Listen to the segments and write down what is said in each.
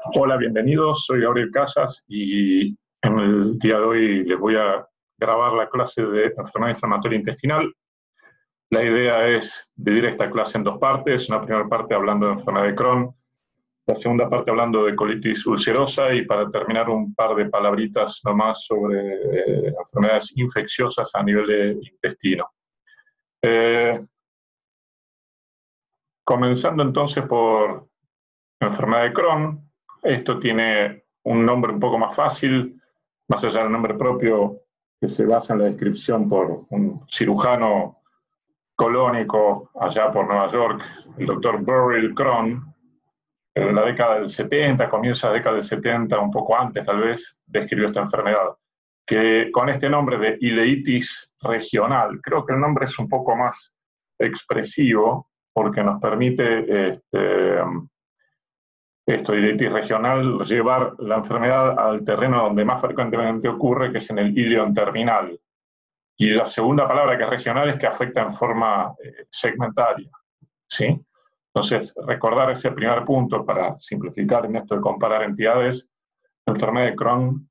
Hola, bienvenidos. Soy Gabriel Casas y en el día de hoy les voy a grabar la clase de enfermedad inflamatoria intestinal. La idea es dividir esta clase en dos partes. Una primera parte hablando de enfermedad de Crohn, la segunda parte hablando de colitis ulcerosa y para terminar un par de palabritas nomás sobre enfermedades infecciosas a nivel de intestino. Comenzando entonces por enfermedad de Crohn. Esto tiene un nombre un poco más fácil, más allá del nombre propio, que se basa en la descripción por un cirujano colónico allá por Nueva York, el doctor Burrill Crohn, en la década del 70, comienza la década del 70, un poco antes tal vez, describió esta enfermedad, que con este nombre de ileitis regional, creo que el nombre es un poco más expresivo, porque nos permite ileitis regional, llevar la enfermedad al terreno donde más frecuentemente ocurre, que es en el ilion terminal. Y la segunda palabra, que es regional, es que afecta en forma segmentaria, ¿sí? Entonces, recordar ese primer punto para simplificar en esto de comparar entidades, enfermedad de Crohn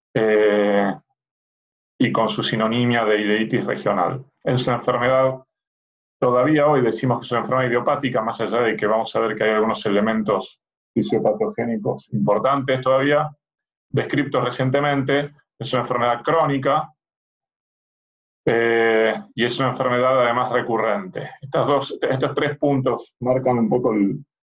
y con su sinonimia de ileitis regional. Es una enfermedad, todavía hoy decimos que es una enfermedad idiopática, más allá de que vamos a ver que hay algunos elementos fisiopatogénicos importantes todavía, descritos recientemente. Es una enfermedad crónica y es una enfermedad además recurrente. Estos tres puntos marcan un poco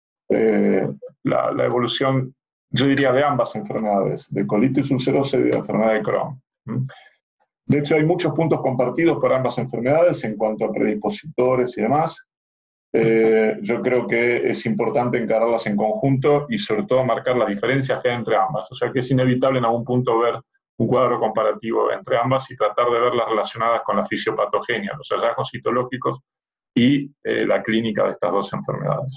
la evolución, yo diría, de ambas enfermedades, de colitis ulcerosa y de enfermedad de Crohn. De hecho, hay muchos puntos compartidos por ambas enfermedades en cuanto a predispositores y demás. Yo creo que es importante encararlas en conjunto y sobre todo marcar las diferencias que hay entre ambas. O sea que es inevitable en algún punto ver un cuadro comparativo entre ambas y tratar de verlas relacionadas con la fisiopatogenia, los hallazgos citológicos y la clínica de estas dos enfermedades.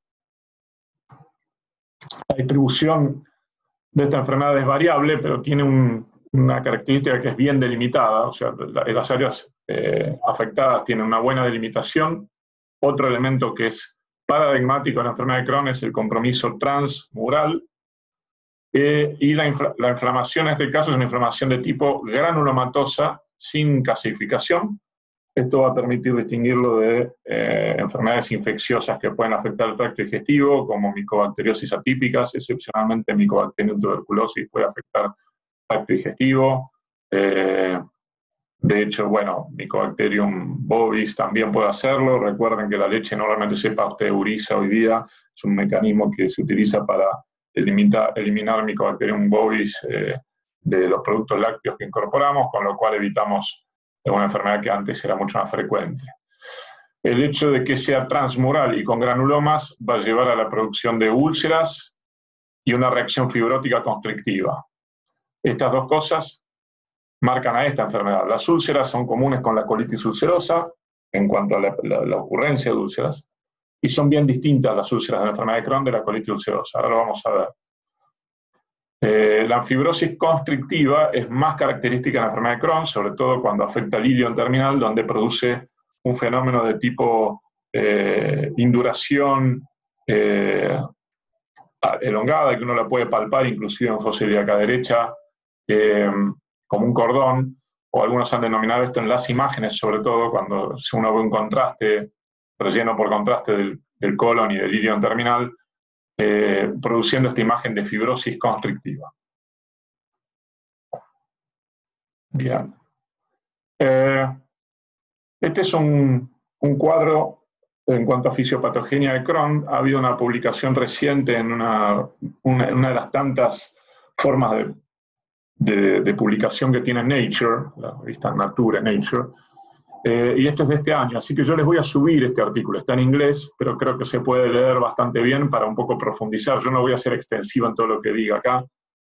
La distribución de esta enfermedad es variable, pero tiene una característica que es bien delimitada, o sea, las áreas afectadas tienen una buena delimitación. Otro elemento que es paradigmático en la enfermedad de Crohn es el compromiso transmural, y la inflamación en este caso es una inflamación de tipo granulomatosa sin calcificación. Esto va a permitir distinguirlo de enfermedades infecciosas que pueden afectar el tracto digestivo, como micobacteriosis atípicas, excepcionalmente Mycobacterium tuberculosis puede afectar el tracto digestivo. De hecho, bueno, Mycobacterium bovis también puede hacerlo. Recuerden que la leche normalmente se pasteuriza hoy día. Es un mecanismo que se utiliza para eliminar Mycobacterium bovis de los productos lácteos que incorporamos, con lo cual evitamos una enfermedad que antes era mucho más frecuente. El hecho de que sea transmural y con granulomas va a llevar a la producción de úlceras y una reacción fibrótica constrictiva. Estas dos cosas marcan a esta enfermedad. Las úlceras son comunes con la colitis ulcerosa en cuanto a la ocurrencia de úlceras, y son bien distintas las úlceras de la enfermedad de Crohn de la colitis ulcerosa. Ahora lo vamos a ver. La fibrosis constrictiva es más característica en la enfermedad de Crohn, sobre todo cuando afecta el ilion terminal, donde produce un fenómeno de tipo induración elongada, que uno la puede palpar inclusive en fosa ilíaca derecha, como un cordón, o algunos han denominado esto en las imágenes, sobre todo cuando uno ve un contraste, relleno por contraste del colon y del ilion terminal, produciendo esta imagen de fibrosis constrictiva. Bien. Este es un cuadro en cuanto a fisiopatogenia de Crohn. Ha habido una publicación reciente en una de las tantas formas de publicación que tiene Nature, la revista Nature, y esto es de este año, así que yo les voy a subir este artículo, está en inglés, pero creo que se puede leer bastante bien para un poco profundizar. Yo no voy a ser extensivo en todo lo que diga acá.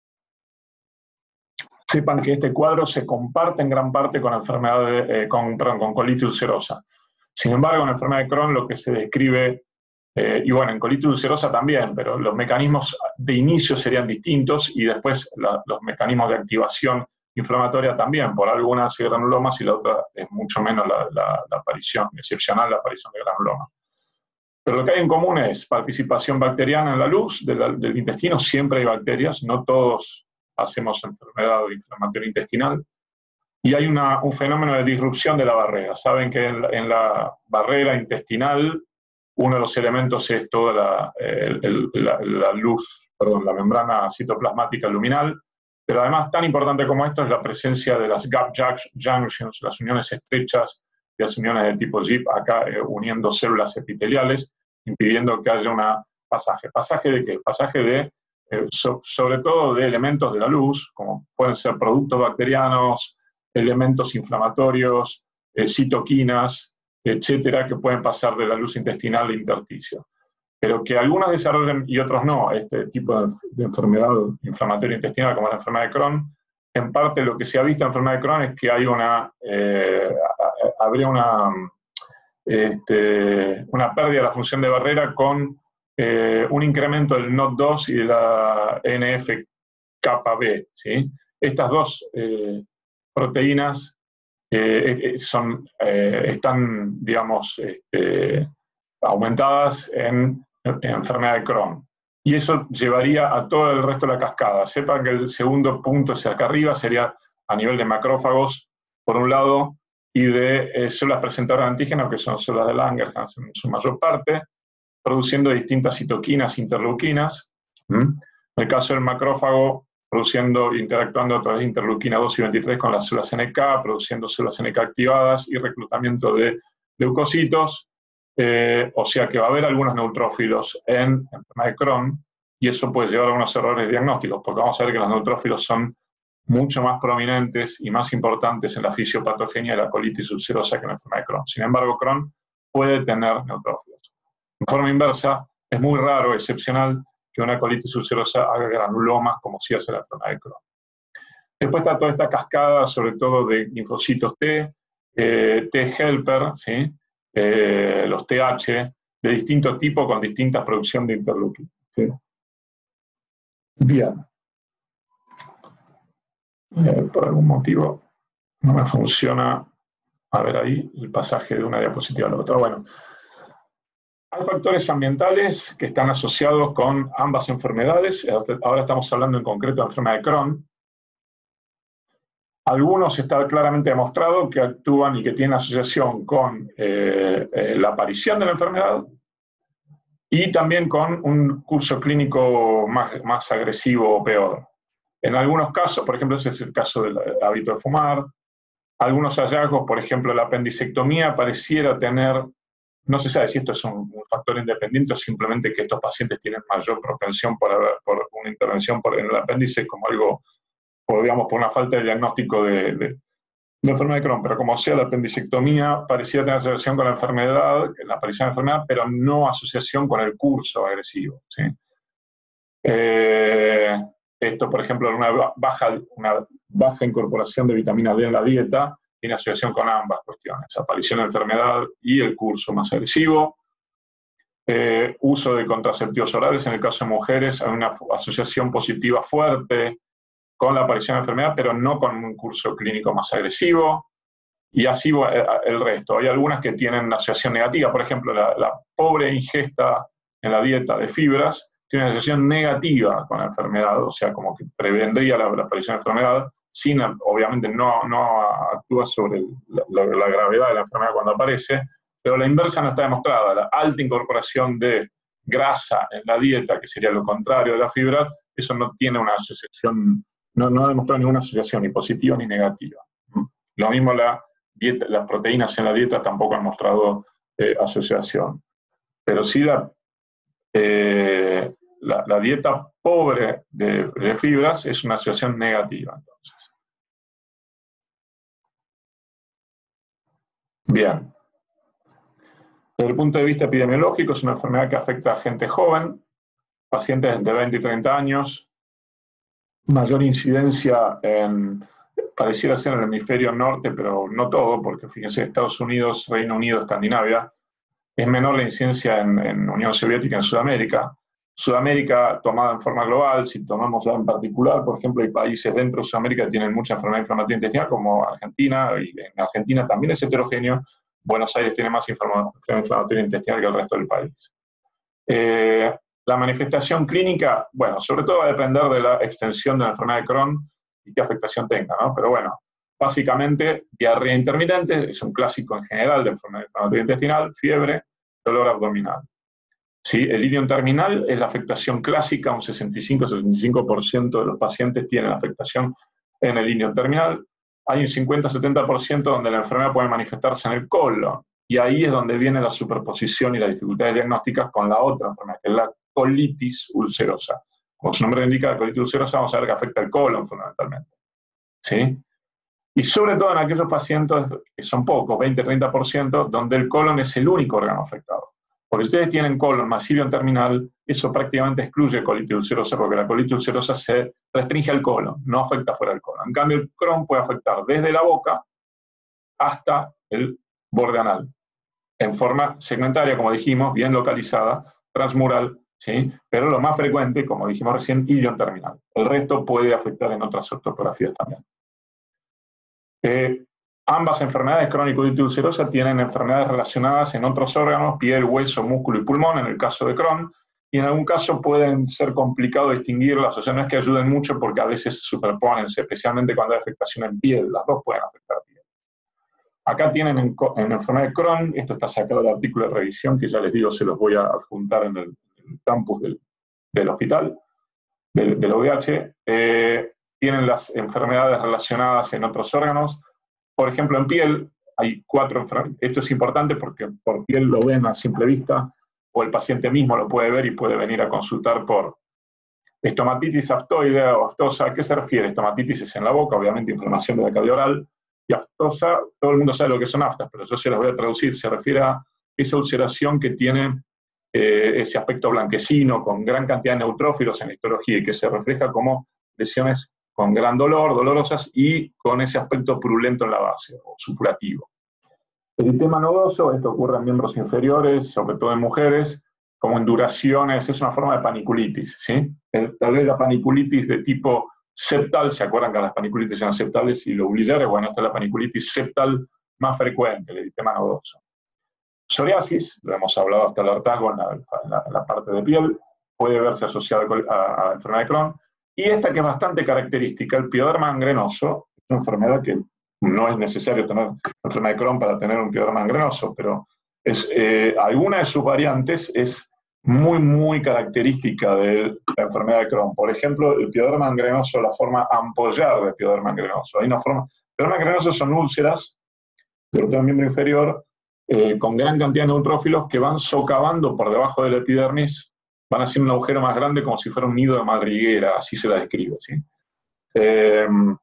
Sepan que este cuadro se comparte en gran parte con con colitis ulcerosa. Sin embargo, en la enfermedad de Crohn lo que se describe, y bueno, en colitis ulcerosa también, pero los mecanismos de inicio serían distintos y después los mecanismos de activación inflamatoria también, por algunas granulomas y la otra es mucho menos la aparición, excepcional la aparición de granulomas. Pero lo que hay en común es participación bacteriana en la luz del intestino, siempre hay bacterias, no todos hacemos enfermedad inflamatoria intestinal, y hay un fenómeno de disrupción de la barrera. Saben que en la barrera intestinal uno de los elementos es toda la luz, perdón, la membrana citoplasmática luminal, pero además tan importante como esto es la presencia de las gap junctions, las uniones estrechas, las uniones de tipo GIP, acá uniendo células epiteliales, impidiendo que haya un pasaje. ¿Pasaje de qué? Pasaje de, sobre todo de elementos de la luz, como pueden ser productos bacterianos, elementos inflamatorios, citoquinas, etcétera, que pueden pasar de la luz intestinal al intersticio. Pero que algunos desarrollen y otros no este tipo de enfermedad inflamatoria intestinal, como la enfermedad de Crohn, en parte lo que se ha visto en la enfermedad de Crohn es que hay habría una pérdida de la función de barrera con un incremento del NOT2 y de la NF-κB, ¿sí? Estas dos proteínas están, digamos, aumentadas en enfermedad de Crohn. Y eso llevaría a todo el resto de la cascada. Sepan que el segundo punto hacia acá arriba sería a nivel de macrófagos, por un lado, y de células presentadoras de antígenos, que son células de Langerhans en su mayor parte, produciendo distintas citoquinas, interleuquinas. En el caso del macrófago, interactuando a través de interleuquina 2 y 23 con las células NK, produciendo células NK activadas y reclutamiento de leucocitos. O sea que va a haber algunos neutrófilos en enfermedad de Crohn, y eso puede llevar a unos errores diagnósticos, porque vamos a ver que los neutrófilos son mucho más prominentes y más importantes en la fisiopatogenia de la colitis ulcerosa que en la enfermedad de Crohn. Sin embargo, Crohn puede tener neutrófilos. En forma inversa, es muy raro, excepcional, que una colitis ulcerosa haga granulomas como si hace la enfermedad de Crohn. Después está toda esta cascada, sobre todo de linfocitos T, T-helper, ¿sí? Los TH, de distinto tipo con distintas producción de interleuquinas, ¿sí? Bien. Por algún motivo no me funciona, a ver ahí, el pasaje de una diapositiva a la otra. Bueno, hay factores ambientales que están asociados con ambas enfermedades. Ahora estamos hablando en concreto de enfermedad de Crohn. Algunos está claramente demostrado que actúan y que tienen asociación con la aparición de la enfermedad y también con un curso clínico más agresivo o peor. En algunos casos, por ejemplo, ese es el caso del hábito de fumar. Algunos hallazgos, por ejemplo, la apendicectomía pareciera tener, no se sabe si esto es un factor independiente o simplemente que estos pacientes tienen mayor propensión por una intervención en el apéndice como algo, digamos, por una falta de diagnóstico de enfermedad de Crohn. Pero como sea, la apendicectomía parecía tener asociación con la enfermedad, la aparición de la enfermedad, pero no asociación con el curso agresivo, ¿sí? Esto, por ejemplo, una baja incorporación de vitamina D en la dieta tiene asociación con ambas cuestiones, aparición de enfermedad y el curso más agresivo. Uso de contraceptivos orales, en el caso de mujeres, hay una asociación positiva fuerte con la aparición de enfermedad, pero no con un curso clínico más agresivo. Y así el resto. Hay algunas que tienen una asociación negativa, por ejemplo, la pobre ingesta en la dieta de fibras tiene una asociación negativa con la enfermedad, o sea, como que prevendría la aparición de enfermedad, obviamente no actúa sobre la gravedad de la enfermedad cuando aparece, pero la inversa no está demostrada. La alta incorporación de grasa en la dieta, que sería lo contrario de la fibra, eso no tiene una asociación, no ha demostrado ninguna asociación, ni positiva ni negativa. Lo mismo las proteínas en la dieta tampoco han mostrado asociación. Pero sí la dieta pobre de fibras es una asociación negativa, entonces. Bien. Desde el punto de vista epidemiológico, es una enfermedad que afecta a gente joven, pacientes entre 20 y 30 años, mayor incidencia pareciera ser en el hemisferio norte, pero no todo, porque fíjense, Estados Unidos, Reino Unido, Escandinavia, es menor la incidencia en Unión Soviética, en Sudamérica. Sudamérica, tomada en forma global, si tomamos en particular, por ejemplo, hay países dentro de Sudamérica que tienen mucha enfermedad inflamatoria intestinal, como Argentina, y en Argentina también es heterogéneo. Buenos Aires tiene más enfermedad inflamatoria intestinal que el resto del país. La manifestación clínica, bueno, sobre todo va a depender de la extensión de la enfermedad de Crohn y qué afectación tenga, ¿no? Pero bueno, básicamente, diarrea intermitente, es un clásico en general de enfermedad inflamatoria intestinal, fiebre, dolor abdominal. ¿Sí? El ilion terminal es la afectación clásica, un 65-75% de los pacientes tienen afectación en el ilion terminal. Hay un 50-70% donde la enfermedad puede manifestarse en el colon, y ahí es donde viene la superposición y las dificultades diagnósticas con la otra enfermedad, que es la colitis ulcerosa. Como su nombre indica, la colitis ulcerosa vamos a ver que afecta el colon fundamentalmente. ¿Sí? Y sobre todo en aquellos pacientes, que son pocos, 20-30%, donde el colon es el único órgano afectado. Porque si ustedes tienen colon más ilion terminal, eso prácticamente excluye colitis ulcerosa, porque la colitis ulcerosa se restringe al colon, no afecta fuera del colon. En cambio, el Crohn puede afectar desde la boca hasta el borde anal, en forma segmentaria, como dijimos, bien localizada, transmural, ¿sí? Pero lo más frecuente, como dijimos recién, ilion terminal. El resto puede afectar en otras ortografías también. Ambas enfermedades crónico-colitis ulcerosa tienen enfermedades relacionadas en otros órganos, piel, hueso, músculo y pulmón, en el caso de Crohn, y en algún caso pueden ser complicado distinguirlas, o sea, no es que ayuden mucho porque a veces se superponen, especialmente cuando hay afectación en piel, las dos pueden afectar piel. Acá tienen en enfermedad de Crohn, esto está sacado del artículo de revisión, que ya les digo, se los voy a adjuntar en el campus del hospital, del OVH, tienen las enfermedades relacionadas en otros órganos. Por ejemplo, en piel hay 4 enfermedades. Esto es importante porque por piel lo ven a simple vista, o el paciente mismo lo puede ver y puede venir a consultar por estomatitis aftoidea o aftosa. ¿A qué se refiere? Estomatitis es en la boca, obviamente inflamación de la cavidad oral, y aftosa, todo el mundo sabe lo que son aftas, pero yo se las voy a traducir. Se refiere a esa ulceración que tiene ese aspecto blanquecino, con gran cantidad de neutrófilos en la histología, y que se refleja como lesiones con gran dolor, dolorosas, y con ese aspecto purulento en la base, o supurativo. Eritema nodoso, esto ocurre en miembros inferiores, sobre todo en mujeres, como en duraciones, es una forma de paniculitis, ¿sí? Tal vez la paniculitis de tipo septal, ¿se acuerdan que las paniculitis eran septales y lobulares? Bueno, esta es la paniculitis septal más frecuente, el eritema nodoso. Psoriasis, lo hemos hablado hasta el hartazgo en la parte de piel, puede verse asociada a enfermedad de Crohn. Y esta que es bastante característica, el pioderma gangrenoso, es una enfermedad que no es necesario tener enfermedad de Crohn para tener un pioderma gangrenoso, pero alguna de sus variantes es muy, muy característica de la enfermedad de Crohn. Por ejemplo, el pioderma gangrenoso, la forma ampollar de pioderma gangrenoso. Hay una forma, pioderma gangrenoso son úlceras del miembro inferior, con gran cantidad de neutrófilos que van socavando por debajo de la epidermis, van haciendo un agujero más grande como si fuera un nido de madriguera, así se la describe, ¿sí? En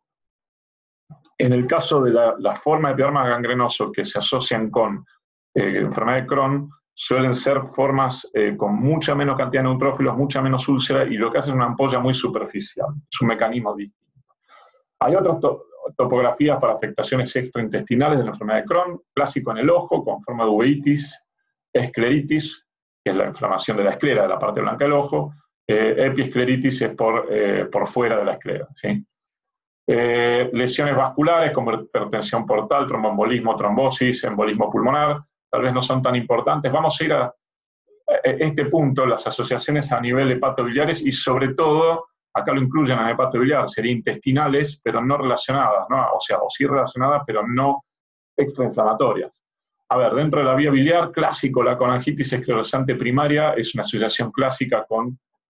el caso de la forma de pioderma gangrenoso que se asocian con enfermedad de Crohn, suelen ser formas con mucha menos cantidad de neutrófilos, mucha menos úlcera, y lo que hace es una ampolla muy superficial. Es un mecanismo distinto. Hay otras topografías para afectaciones extraintestinales de la enfermedad de Crohn, clásico en el ojo, con forma de uveitis, escleritis, que es la inflamación de la esclera, de la parte blanca del ojo, epiescleritis es por fuera de la esclera, ¿sí? Lesiones vasculares como hipertensión portal, tromboembolismo, trombosis, embolismo pulmonar, tal vez no son tan importantes. Vamos a ir a este punto, las asociaciones a nivel hepatobiliares, y sobre todo, acá lo incluyen en hepatobiliar, serían intestinales, pero no relacionadas, ¿no? O sea, o sí relacionadas, pero no extrainflamatorias. A ver, dentro de la vía biliar, clásico, la colangitis esclerosante primaria es una asociación clásica con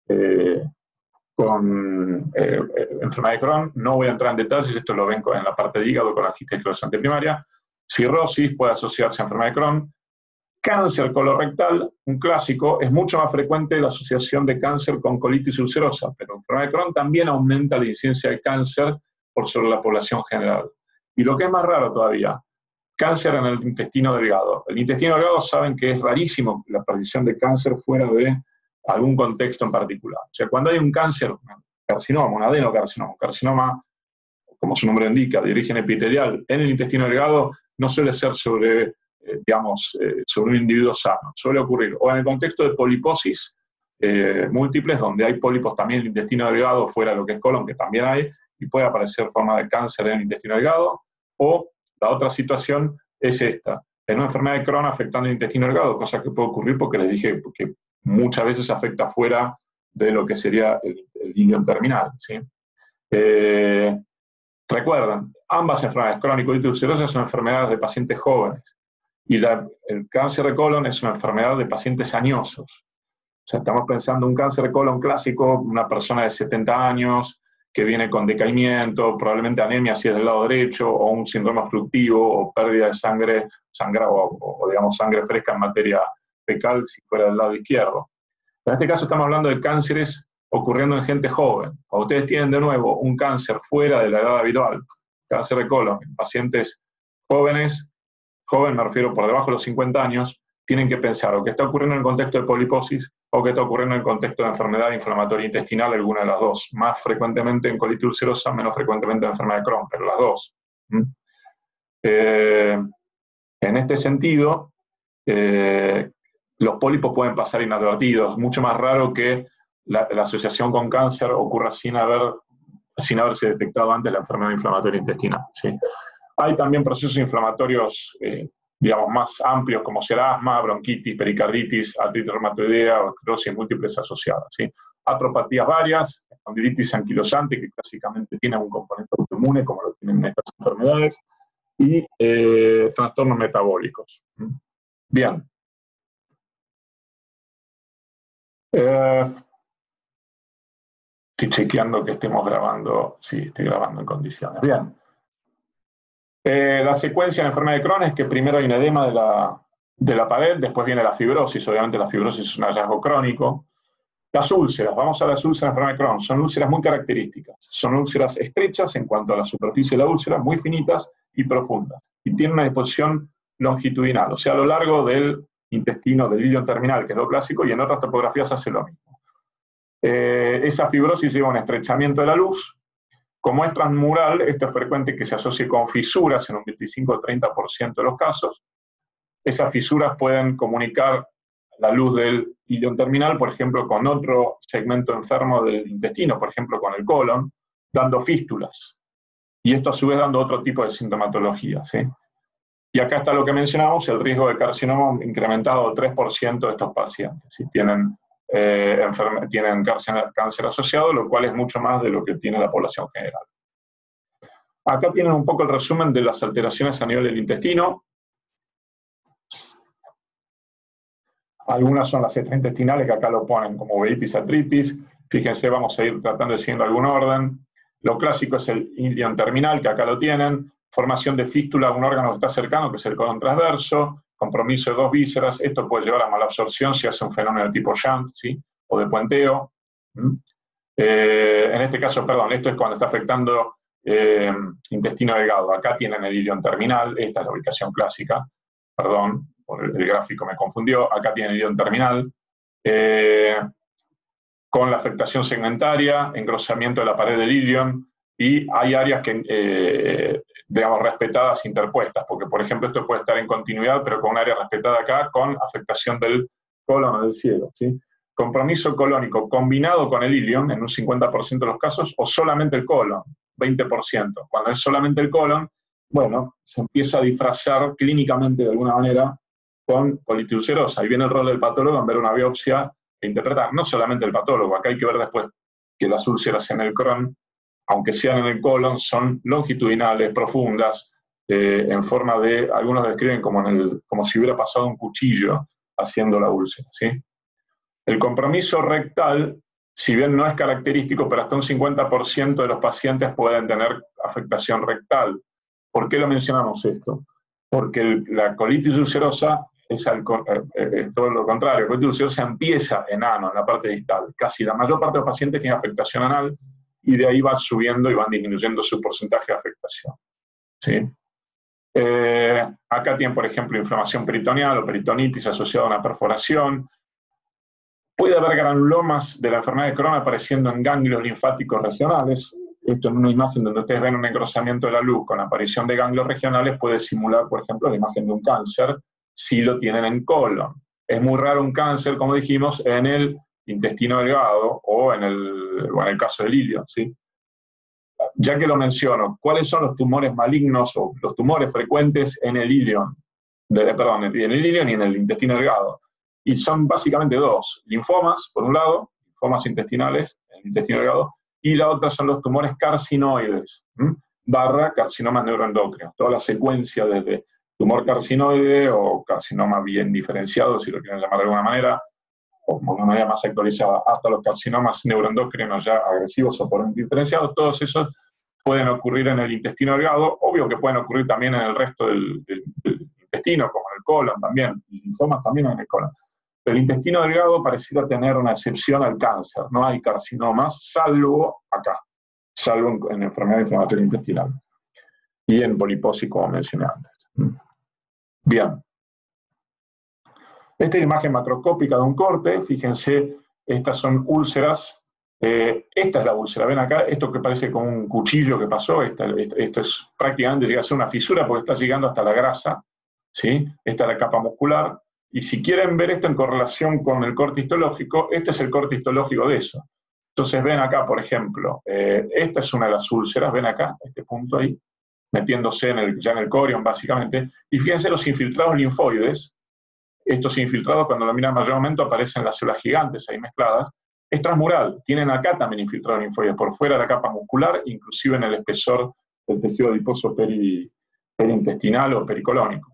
enfermedad de Crohn. No voy a entrar en detalles, esto lo ven en la parte de hígado, colangitis esclerosante primaria. Cirrosis puede asociarse a enfermedad de Crohn. Cáncer colorectal, un clásico, es mucho más frecuente la asociación de cáncer con colitis ulcerosa, pero enfermedad de Crohn también aumenta la incidencia de cáncer por sobre la población general. Y lo que es más raro todavía, cáncer en el intestino delgado. El intestino delgado saben que es rarísimo la aparición de cáncer fuera de algún contexto en particular. O sea, cuando hay un cáncer, un carcinoma, un adenocarcinoma, un carcinoma, como su nombre indica, de origen epitelial, en el intestino delgado, no suele ser sobre un individuo sano. Suele ocurrir o en el contexto de poliposis múltiples, donde hay pólipos también en el intestino delgado, fuera de lo que es colon, que también hay, y puede aparecer forma de cáncer en el intestino delgado, o la otra situación es esta, en una enfermedad de Crohn afectando el intestino delgado, cosa que puede ocurrir porque les dije que muchas veces afecta fuera de lo que sería el ilion terminal, ¿sí? Recuerden, ambas enfermedades crónicas y ulcerosas son enfermedades de pacientes jóvenes, y el cáncer de colon es una enfermedad de pacientes añosos. O sea, estamos pensando en un cáncer de colon clásico, una persona de 70 años que viene con decaimiento, probablemente anemia si es del lado derecho, o un síndrome obstructivo, o pérdida de sangre, o digamos sangre fresca en materia fecal si fuera del lado izquierdo. En este caso estamos hablando de cánceres ocurriendo en gente joven. Cuando ustedes tienen de nuevo un cáncer fuera de la edad habitual, cáncer de colon, en pacientes jóvenes, joven me refiero por debajo de los 50 años, tienen que pensar o que está ocurriendo en el contexto de poliposis o que está ocurriendo en el contexto de enfermedad inflamatoria intestinal, alguna de las dos. Más frecuentemente en colitis ulcerosa, menos frecuentemente en enfermedad de Crohn, pero las dos. En este sentido, los pólipos pueden pasar inadvertidos, mucho más raro que la asociación con cáncer ocurra sin haberse detectado antes la enfermedad inflamatoria intestinal, ¿sí? Hay también procesos inflamatorios, digamos, más amplios, como ser asma, bronquitis, pericarditis, artritis reumatoidea o esclerosis múltiples asociadas, ¿sí? Atropatías varias, espondilitis anquilosante, que clásicamente tiene un componente autoinmune, como lo tienen estas enfermedades, y trastornos metabólicos. Bien. Estoy chequeando que estemos grabando. Sí, estoy grabando en condiciones. Bien. La secuencia de la enfermedad de Crohn es que primero hay un edema de la pared, después viene la fibrosis. Obviamente la fibrosis es un hallazgo crónico. Las úlceras, vamos a las úlceras de la enfermedad de Crohn, son úlceras muy características. Son úlceras estrechas en cuanto a la superficie de la úlcera, muy finitas y profundas. Y tienen una disposición longitudinal, o sea, a lo largo del intestino del ilion terminal, que es lo clásico, y en otras topografías hace lo mismo. Esa fibrosis lleva un estrechamiento de la luz. Como es transmural, esto es frecuente que se asocie con fisuras en un 25 o 30% de los casos. Esas fisuras pueden comunicar la luz del ilion terminal, por ejemplo, con otro segmento enfermo del intestino, por ejemplo, con el colon, dando fístulas. Y esto a su vez dando otro tipo de sintomatología, ¿sí? Y acá está lo que mencionamos, el riesgo de carcinoma incrementado 3% de estos pacientes. ¿Sí? Tienen cáncer asociado, lo cual es mucho más de lo que tiene la población general. Acá tienen un poco el resumen de las alteraciones a nivel del intestino. Algunas son las extraintestinales, que acá lo ponen como uveitis, artritis. Fíjense, vamos a ir tratando de seguir algún orden. Lo clásico es el ilion terminal, que acá lo tienen. Formación de fístula a un órgano que está cercano, que es el colon transverso. Compromiso de dos vísceras. Esto puede llevar a malabsorción si hace un fenómeno de tipo shunt, ¿sí? O de puenteo. En este caso, perdón, esto es cuando está afectando intestino delgado. Acá tienen el ilion terminal. Esta es la ubicación clásica. Perdón, por el gráfico me confundió. Acá tienen el ilion terminal. Con la afectación segmentaria, engrosamiento de la pared del ilion, y hay áreas que, digamos, respetadas interpuestas, porque, por ejemplo, esto puede estar en continuidad, pero con un área respetada acá, con afectación del colon o del cielo, ¿sí? Compromiso colónico combinado con el ilion, en un 50% de los casos, o solamente el colon, 20%. Cuando es solamente el colon, bueno, se empieza a disfrazar clínicamente de alguna manera con colitis ulcerosa. Ahí viene el rol del patólogo en ver una biopsia e interpretar, no solamente el patólogo, acá hay que ver después que las úlceras en el Crohn, aunque sean en el colon, son longitudinales, profundas, en forma de, algunos describen como si hubiera pasado un cuchillo haciendo la úlcera, ¿sí? El compromiso rectal, si bien no es característico, pero hasta un 50% de los pacientes pueden tener afectación rectal. ¿Por qué lo mencionamos esto? Porque la colitis ulcerosa es todo lo contrario. La colitis ulcerosa empieza en ano, en la parte distal. Casi la mayor parte de los pacientes tiene afectación anal y de ahí van subiendo y van disminuyendo su porcentaje de afectación, ¿sí? Acá tienen, por ejemplo, inflamación peritoneal o peritonitis asociada a una perforación. Puede haber granulomas de la enfermedad de Crohn apareciendo en ganglios linfáticos regionales. Esto en una imagen donde ustedes ven un engrosamiento de la luz con aparición de ganglios regionales puede simular, por ejemplo, la imagen de un cáncer si lo tienen en colon. Es muy raro un cáncer, como dijimos, en el intestino delgado o en el caso del ilion, ¿sí? Ya que lo menciono, ¿cuáles son los tumores malignos o los tumores frecuentes en el ilion? En el ilion y en el intestino delgado. y son básicamente dos: linfomas, por un lado, linfomas intestinales, el intestino delgado, y la otra son los tumores carcinoides, barra carcinomas neuroendocrinos. Toda la secuencia desde tumor carcinoide o carcinoma bien diferenciado, si lo quieren llamar de alguna manera, o de una manera más actualizada, hasta los carcinomas neuroendocrinos ya agresivos o por diferenciados, todos esos pueden ocurrir en el intestino delgado. Obvio que pueden ocurrir también en el resto del intestino, como en el colon también, y linfomas también en el colon. Pero el intestino delgado pareciera tener una excepción al cáncer. No hay carcinomas, salvo acá, salvo en enfermedad inflamatoria intestinal y en poliposis, como mencioné antes. Bien. Esta es la imagen macroscópica de un corte. Fíjense, estas son úlceras. Esta es la úlcera. Ven acá, esto que parece como un cuchillo que pasó. Esto es prácticamente llega a ser una fisura porque está llegando hasta la grasa, ¿sí? Esta es la capa muscular. Y si quieren ver esto en correlación con el corte histológico, este es el corte histológico de eso. Entonces ven acá, por ejemplo, esta es una de las úlceras. Ven acá, este punto ahí, metiéndose ya en el corion, básicamente. Y fíjense los infiltrados linfoides. Estos infiltrados, cuando lo miran mayormente, aparecen las células gigantes ahí mezcladas. Es transmural, tienen acá también infiltrados linfoides, por fuera de la capa muscular, inclusive en el espesor del tejido adiposo periintestinal o pericolónico.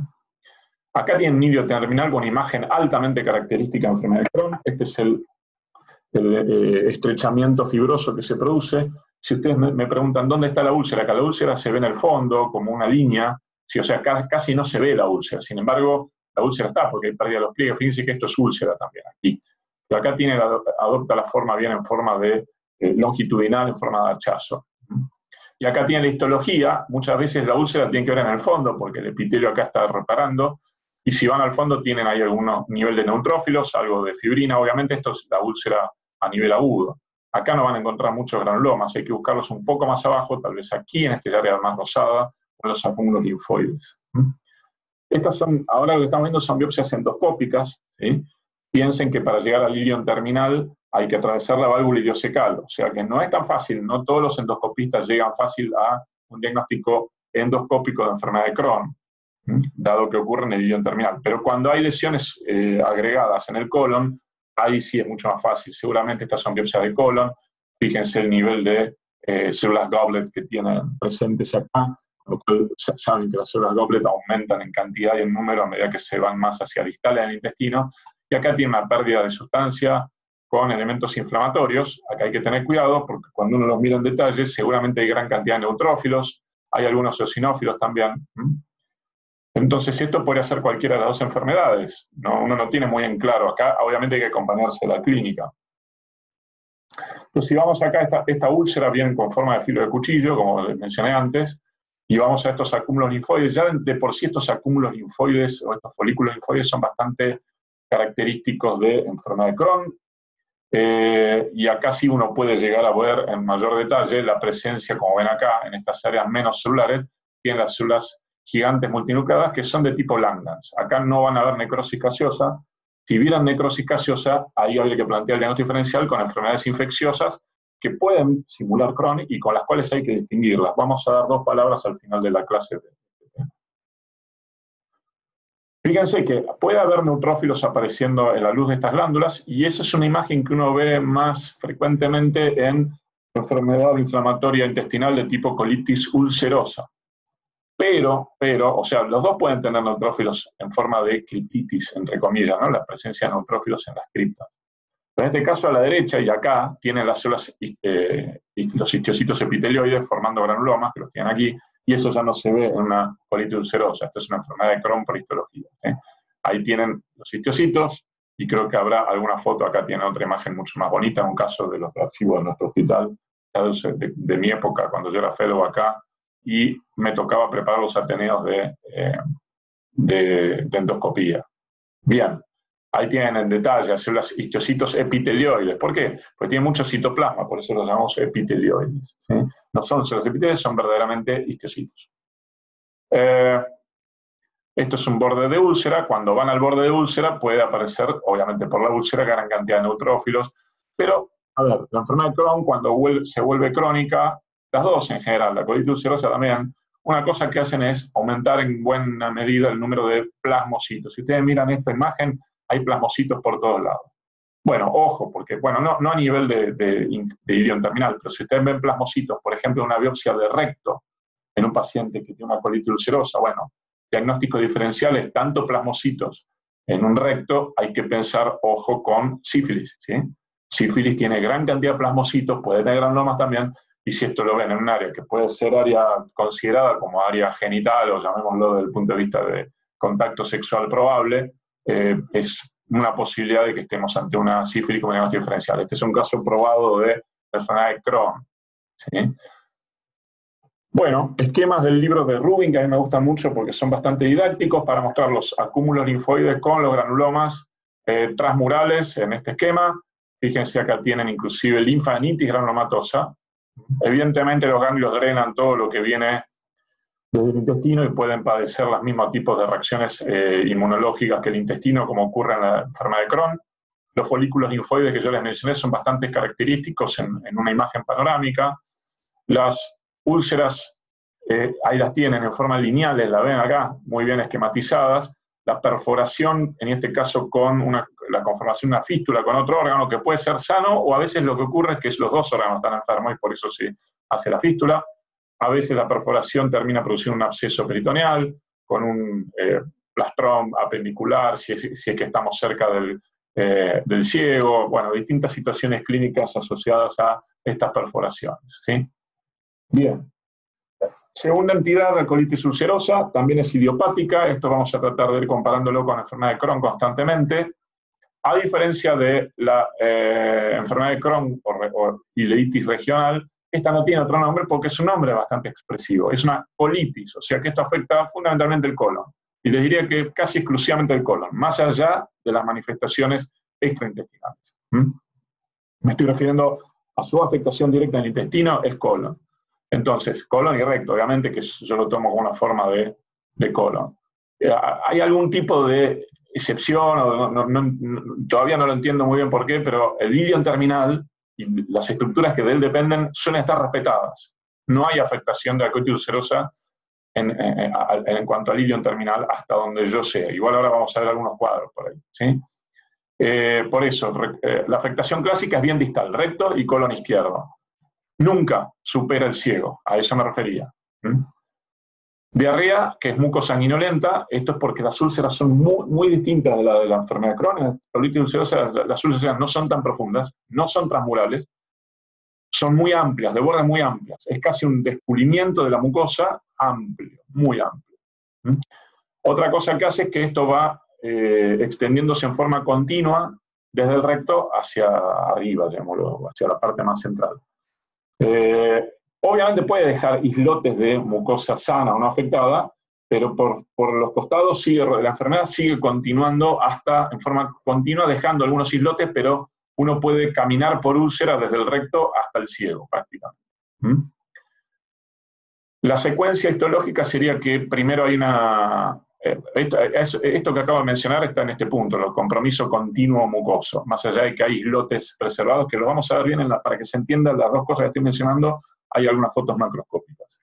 Acá tienen nidio terminal con una imagen altamente característica de enfermedad de Crohn. Este es el estrechamiento fibroso que se produce. Si ustedes me preguntan dónde está la úlcera, acá la úlcera se ve en el fondo como una línea, ¿sí? O sea, casi no se ve la úlcera. Sin embargo, la úlcera está porque hay pérdida de los pliegues. Fíjense que esto es úlcera también aquí. Pero acá adopta la forma bien en forma de longitudinal, en forma de hachazo. Y acá tiene la histología. Muchas veces la úlcera tiene que ver en el fondo porque el epitelio acá está reparando. Y si van al fondo tienen ahí algún nivel de neutrófilos, algo de fibrina. Obviamente esto es la úlcera a nivel agudo. Acá no van a encontrar muchos granulomas. Hay que buscarlos un poco más abajo, tal vez aquí en este área más rosada, con los acúmulos linfoides. Estas son, ahora lo que estamos viendo son biopsias endoscópicas, ¿sí? Piensen que para llegar al ilion terminal hay que atravesar la válvula iliocecal, o sea que no es tan fácil, no todos los endoscopistas llegan fácil a un diagnóstico endoscópico de enfermedad de Crohn, dado que ocurre en el ilion terminal. Pero cuando hay lesiones agregadas en el colon, ahí sí es mucho más fácil. Seguramente estas son biopsias de colon, fíjense el nivel de células goblet que tienen presentes acá, lo cual saben que las células goblet aumentan en cantidad y en número a medida que se van más hacia distales del intestino, y acá tiene una pérdida de sustancia con elementos inflamatorios. Acá hay que tener cuidado porque cuando uno los mira en detalle, seguramente hay gran cantidad de neutrófilos, hay algunos eosinófilos también. Entonces esto podría ser cualquiera de las dos enfermedades. Uno no tiene muy en claro. Acá obviamente hay que acompañarse de la clínica. Entonces si vamos acá, esta úlcera viene con forma de filo de cuchillo, como les mencioné antes, y vamos a estos acúmulos linfoides. Ya de por sí estos acúmulos linfoides o estos folículos linfoides son bastante característicos de enfermedad de Crohn. Y acá sí uno puede llegar a ver en mayor detalle la presencia, como ven acá, en estas áreas menos celulares, tienen las células gigantes multinucleadas que son de tipo Langhans. Acá no van a haber necrosis gaseosa. Si vieran necrosis gaseosa, ahí habría que plantear el diagnóstico diferencial con enfermedades infecciosas que pueden simular Crohn y con las cuales hay que distinguirlas. Vamos a dar dos palabras al final de la clase. Fíjense que puede haber neutrófilos apareciendo en la luz de estas glándulas, y esa es una imagen que uno ve más frecuentemente en enfermedad inflamatoria intestinal de tipo colitis ulcerosa. Pero, o sea, los dos pueden tener neutrófilos en forma de criptitis, entre comillas, ¿no? La presencia de neutrófilos en las criptas. Pero en este caso, a la derecha y acá, tienen las células, los histocitos epitelioides formando granulomas, que los tienen aquí, y eso ya no se ve en una colitis ulcerosa. Esto es una enfermedad de Crohn por histología. Ahí tienen los histocitos, y creo que habrá alguna foto. Acá tiene otra imagen mucho más bonita, un caso de los archivos de nuestro hospital, de mi época, cuando yo era fellow acá, y me tocaba preparar los ateneos de endoscopía. Bien, ahí tienen en detalle las células histocitos epitelioides. ¿Por qué? Porque tienen mucho citoplasma, por eso los llamamos epitelioides, ¿sí? No son células epitelioides, son verdaderamente histocitos. Esto es un borde de úlcera. Cuando van al borde de úlcera puede aparecer, obviamente por la úlcera, gran cantidad de neutrófilos, pero, a ver, la enfermedad de Crohn, cuando se vuelve crónica, las dos en general, la colitis ulcerosa también, una cosa que hacen es aumentar en buena medida el número de plasmocitos. Si ustedes miran esta imagen, hay plasmocitos por todos lados. Bueno, ojo, porque, bueno, no a nivel de ilion terminal, pero si ustedes ven plasmocitos, por ejemplo, en una biopsia de recto, en un paciente que tiene una colitis ulcerosa, bueno, diagnóstico diferencial es tanto plasmocitos en un recto, hay que pensar, ojo, con sífilis, ¿sí? Sífilis tiene gran cantidad de plasmocitos, puede tener granulomas también, y si esto lo ven en un área que puede ser área considerada como área genital, o llamémoslo desde el punto de vista de contacto sexual probable, es una posibilidad de que estemos ante una sífilis como diagnóstico diferencial. Este es un caso probado de enfermedad de Crohn, ¿sí? Bueno, esquemas del libro de Rubin, que a mí me gustan mucho porque son bastante didácticos para mostrar los acúmulos linfoides con los granulomas transmurales en este esquema. Fíjense, acá tienen inclusive linfadenitis granulomatosa. Evidentemente los ganglios drenan todo lo que viene desde el intestino y pueden padecer los mismos tipos de reacciones inmunológicas que el intestino, como ocurre en la enfermedad de Crohn. Los folículos linfoides que yo les mencioné son bastante característicos en una imagen panorámica. Las úlceras, ahí las tienen en forma lineales, la ven acá, muy bien esquematizadas. La perforación, en este caso con la conformación de una fístula con otro órgano que puede ser sano, o a veces lo que ocurre es que los dos órganos están enfermos y por eso se hace la fístula. A veces la perforación termina produciendo un absceso peritoneal, con un plastrón apendicular, si es que estamos cerca del ciego, bueno, distintas situaciones clínicas asociadas a estas perforaciones, ¿sí? Bien. Segunda entidad, la colitis ulcerosa, también es idiopática, esto vamos a tratar de ir comparándolo con la enfermedad de Crohn constantemente. A diferencia de la enfermedad de Crohn o ileitis regional, esta no tiene otro nombre porque es un nombre bastante expresivo, es una colitis, o sea que esto afecta fundamentalmente el colon, y les diría que casi exclusivamente el colon, más allá de las manifestaciones extraintestinales. Me estoy refiriendo a su afectación directa en el intestino, es colon. Entonces, colon y recto, obviamente que yo lo tomo como una forma de colon. ¿Hay algún tipo de excepción? Todavía no lo entiendo muy bien por qué, pero el ilion terminal y las estructuras que de él dependen suelen estar respetadas. No hay afectación de la colitis ulcerosa en cuanto al ilion terminal hasta donde yo sé. Igual ahora vamos a ver algunos cuadros por ahí, ¿sí? Por eso, la afectación clásica es bien distal, recto y colon izquierdo. Nunca supera el ciego, a eso me refería. Diarrea, que es mucosanguinolenta, esto es porque las úlceras son muy distintas de la enfermedad de Crohn. En la colitis ulcerosa, las úlceras no son tan profundas, no son transmurales, son muy amplias, de bordes muy amplias. Es casi un descubrimiento de la mucosa amplio, muy amplio. Otra cosa que hace es que esto va extendiéndose en forma continua desde el recto hacia arriba, digámoslo, hacia la parte más central. Obviamente puede dejar islotes de mucosa sana o no afectada, pero por los costados la enfermedad sigue continuando en forma continua, dejando algunos islotes, pero uno puede caminar por úlcera desde el recto hasta el ciego, prácticamente. La secuencia histológica sería que primero hay una... Esto que acabo de mencionar está en este punto, el compromiso continuo mucoso, más allá de que hay islotes preservados, que lo vamos a ver bien para que se entiendan las dos cosas que estoy mencionando, hay algunas fotos macroscópicas.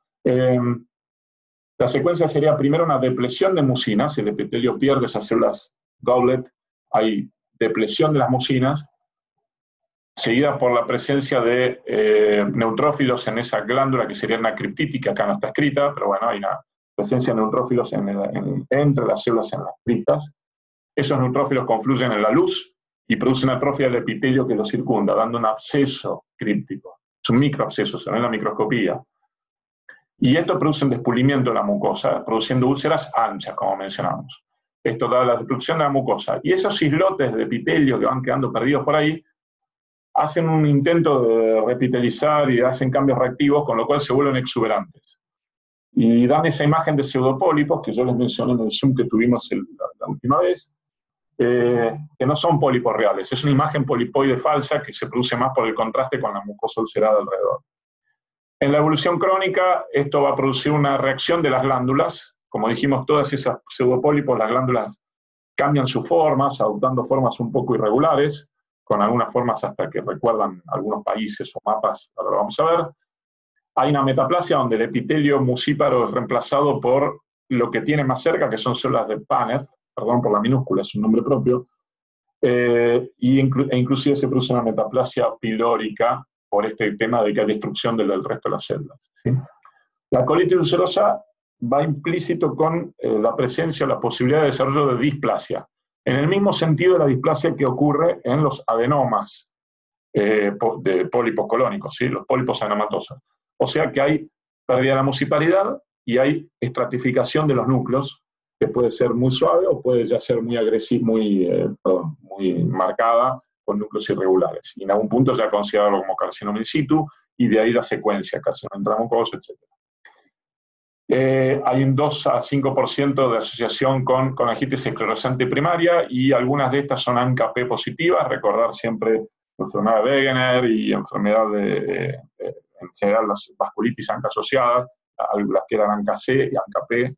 La secuencia sería primero una depresión de mucinas, el epitelio pierde esas células goblet, hay depresión de las mucinas, seguida por la presencia de neutrófilos en esa glándula que sería una criptítica, acá no está escrita, pero bueno, hay una presencia de neutrófilos entre las células en las criptas. Esos neutrófilos confluyen en la luz y producen atrofia del epitelio que lo circunda, dando un absceso críptico. Es un microabsceso, se ve en la microscopía. Y esto produce un despulimiento de la mucosa, produciendo úlceras anchas, como mencionamos. Esto da la destrucción de la mucosa. Y esos islotes de epitelio que van quedando perdidos por ahí, hacen un intento de repitelizar y hacen cambios reactivos, con lo cual se vuelven exuberantes. Y dan esa imagen de pseudopólipos que yo les mencioné en el Zoom que tuvimos la última vez, que no son pólipos reales, es una imagen polipoide falsa que se produce más por el contraste con la mucosa ulcerada alrededor. En la evolución crónica, esto va a producir una reacción de las glándulas. Como dijimos, todas esas pseudopólipos, las glándulas cambian sus formas, adoptando formas un poco irregulares, con algunas formas hasta que recuerdan algunos países o mapas, ahora lo vamos a ver. Hay una metaplasia donde el epitelio mucíparo es reemplazado por lo que tiene más cerca, que son células de Paneth, perdón por la minúscula, es un nombre propio, e inclusive se produce una metaplasia pilórica por este tema de que hay destrucción del resto de las células, ¿sí? La colitis ulcerosa va implícito con la presencia o la posibilidad de desarrollo de displasia, en el mismo sentido de la displasia que ocurre en los adenomas de pólipos colónicos, ¿sí? Los pólipos adenomatosos. O sea que hay pérdida de la mucipalidad y hay estratificación de los núcleos, que puede ser muy suave o puede ya ser muy agresiva, muy marcada, con núcleos irregulares. Y en algún punto ya considerarlo como carcinoma in situ, y de ahí la secuencia, carcinoma intramucoso, etc. Hay un 2 a 5% de asociación con colangitis esclerosante primaria, y algunas de estas son ANCA-P positivas. Recordar siempre enfermedad de Wegener y enfermedad en general las vasculitis ANCA asociadas, las que eran ANCA-C y ANCA-P.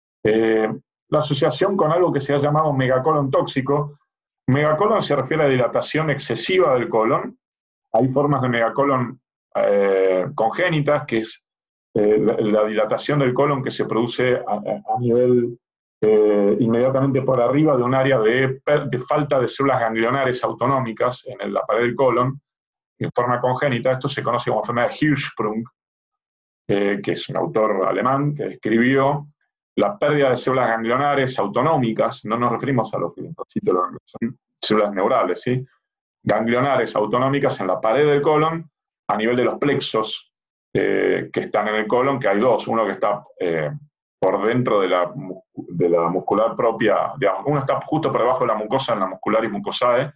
La asociación con algo que se ha llamado megacolon tóxico. Megacolon se refiere a dilatación excesiva del colon. Hay formas de megacolon congénitas, que es la dilatación del colon que se produce a nivel inmediatamente por arriba de un área de falta de células ganglionares autonómicas en la pared del colon, en forma congénita. Esto se conoce como enfermedad de Hirschsprung, que es un autor alemán que describió la pérdida de células ganglionares autonómicas. No nos referimos a los linfocitos, son células neurales, ¿sí? Ganglionares autonómicas en la pared del colon, a nivel de los plexos que están en el colon, que hay dos, uno que está por dentro de la muscular propia, digamos, uno está justo por debajo de la mucosa, en la muscularis mucosae,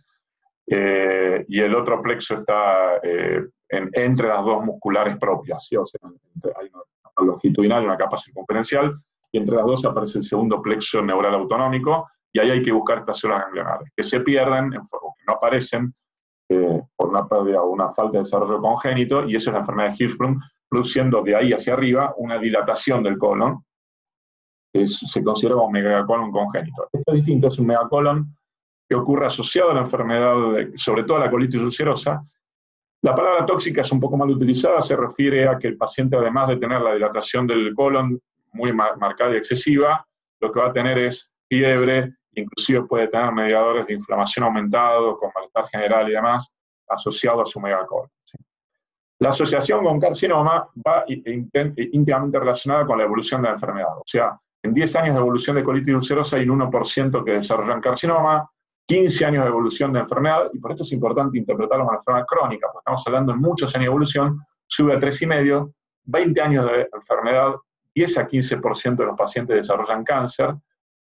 y el otro plexo está entre las dos musculares propias, ¿sí? O sea, hay una capa longitudinal y una capa circunferencial, y entre las dos aparece el segundo plexo neural autonómico, y ahí hay que buscar estas células ganglionares, que se pierden, o que no aparecen, por una pérdida o una falta de desarrollo congénito, y eso es la enfermedad de Hirschsprung, produciendo de ahí hacia arriba una dilatación del colon, que se considera como megacolon congénito. Esto es distinto, es un megacolon que ocurre asociado a la enfermedad, sobre todo a la colitis ulcerosa. La palabra tóxica es un poco mal utilizada, se refiere a que el paciente, además de tener la dilatación del colon muy marcada y excesiva, lo que va a tener es fiebre, inclusive puede tener mediadores de inflamación aumentados, con malestar general y demás, asociado a su megacolon, ¿sí? La asociación con carcinoma va íntimamente relacionada con la evolución de la enfermedad. O sea, en 10 años de evolución de colitis ulcerosa hay un 1% que desarrollan carcinoma, 15 años de evolución de enfermedad, y por esto es importante interpretarlo como una enfermedad crónica, porque estamos hablando de muchos años de evolución, sube a 3,5, 20 años de enfermedad, 10 a 15% de los pacientes desarrollan cáncer,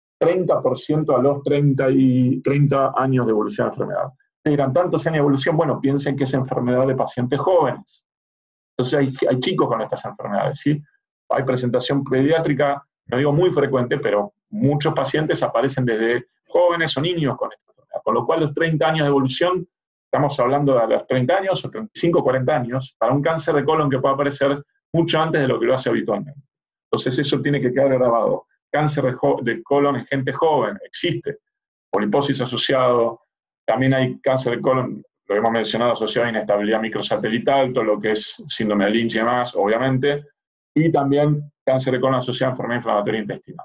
30% a los 30 años de evolución de enfermedad. Dirán, ¿tantos años de evolución? Bueno, piensen que es enfermedad de pacientes jóvenes. Entonces hay chicos con estas enfermedades, ¿sí? Hay presentación pediátrica, no digo muy frecuente, pero muchos pacientes aparecen desde jóvenes o niños con esta enfermedad. Con lo cual los 30 años de evolución, estamos hablando de los 30 años o 35, 40 años, para un cáncer de colon que puede aparecer mucho antes de lo que lo hace habitualmente. Entonces eso tiene que quedar grabado. Cáncer de colon en gente joven existe, poliposis asociado, también hay cáncer de colon, lo hemos mencionado, asociado a inestabilidad microsatelital, todo lo que es síndrome de Lynch y demás, obviamente, y también cáncer de colon asociado a enfermedad inflamatoria intestinal.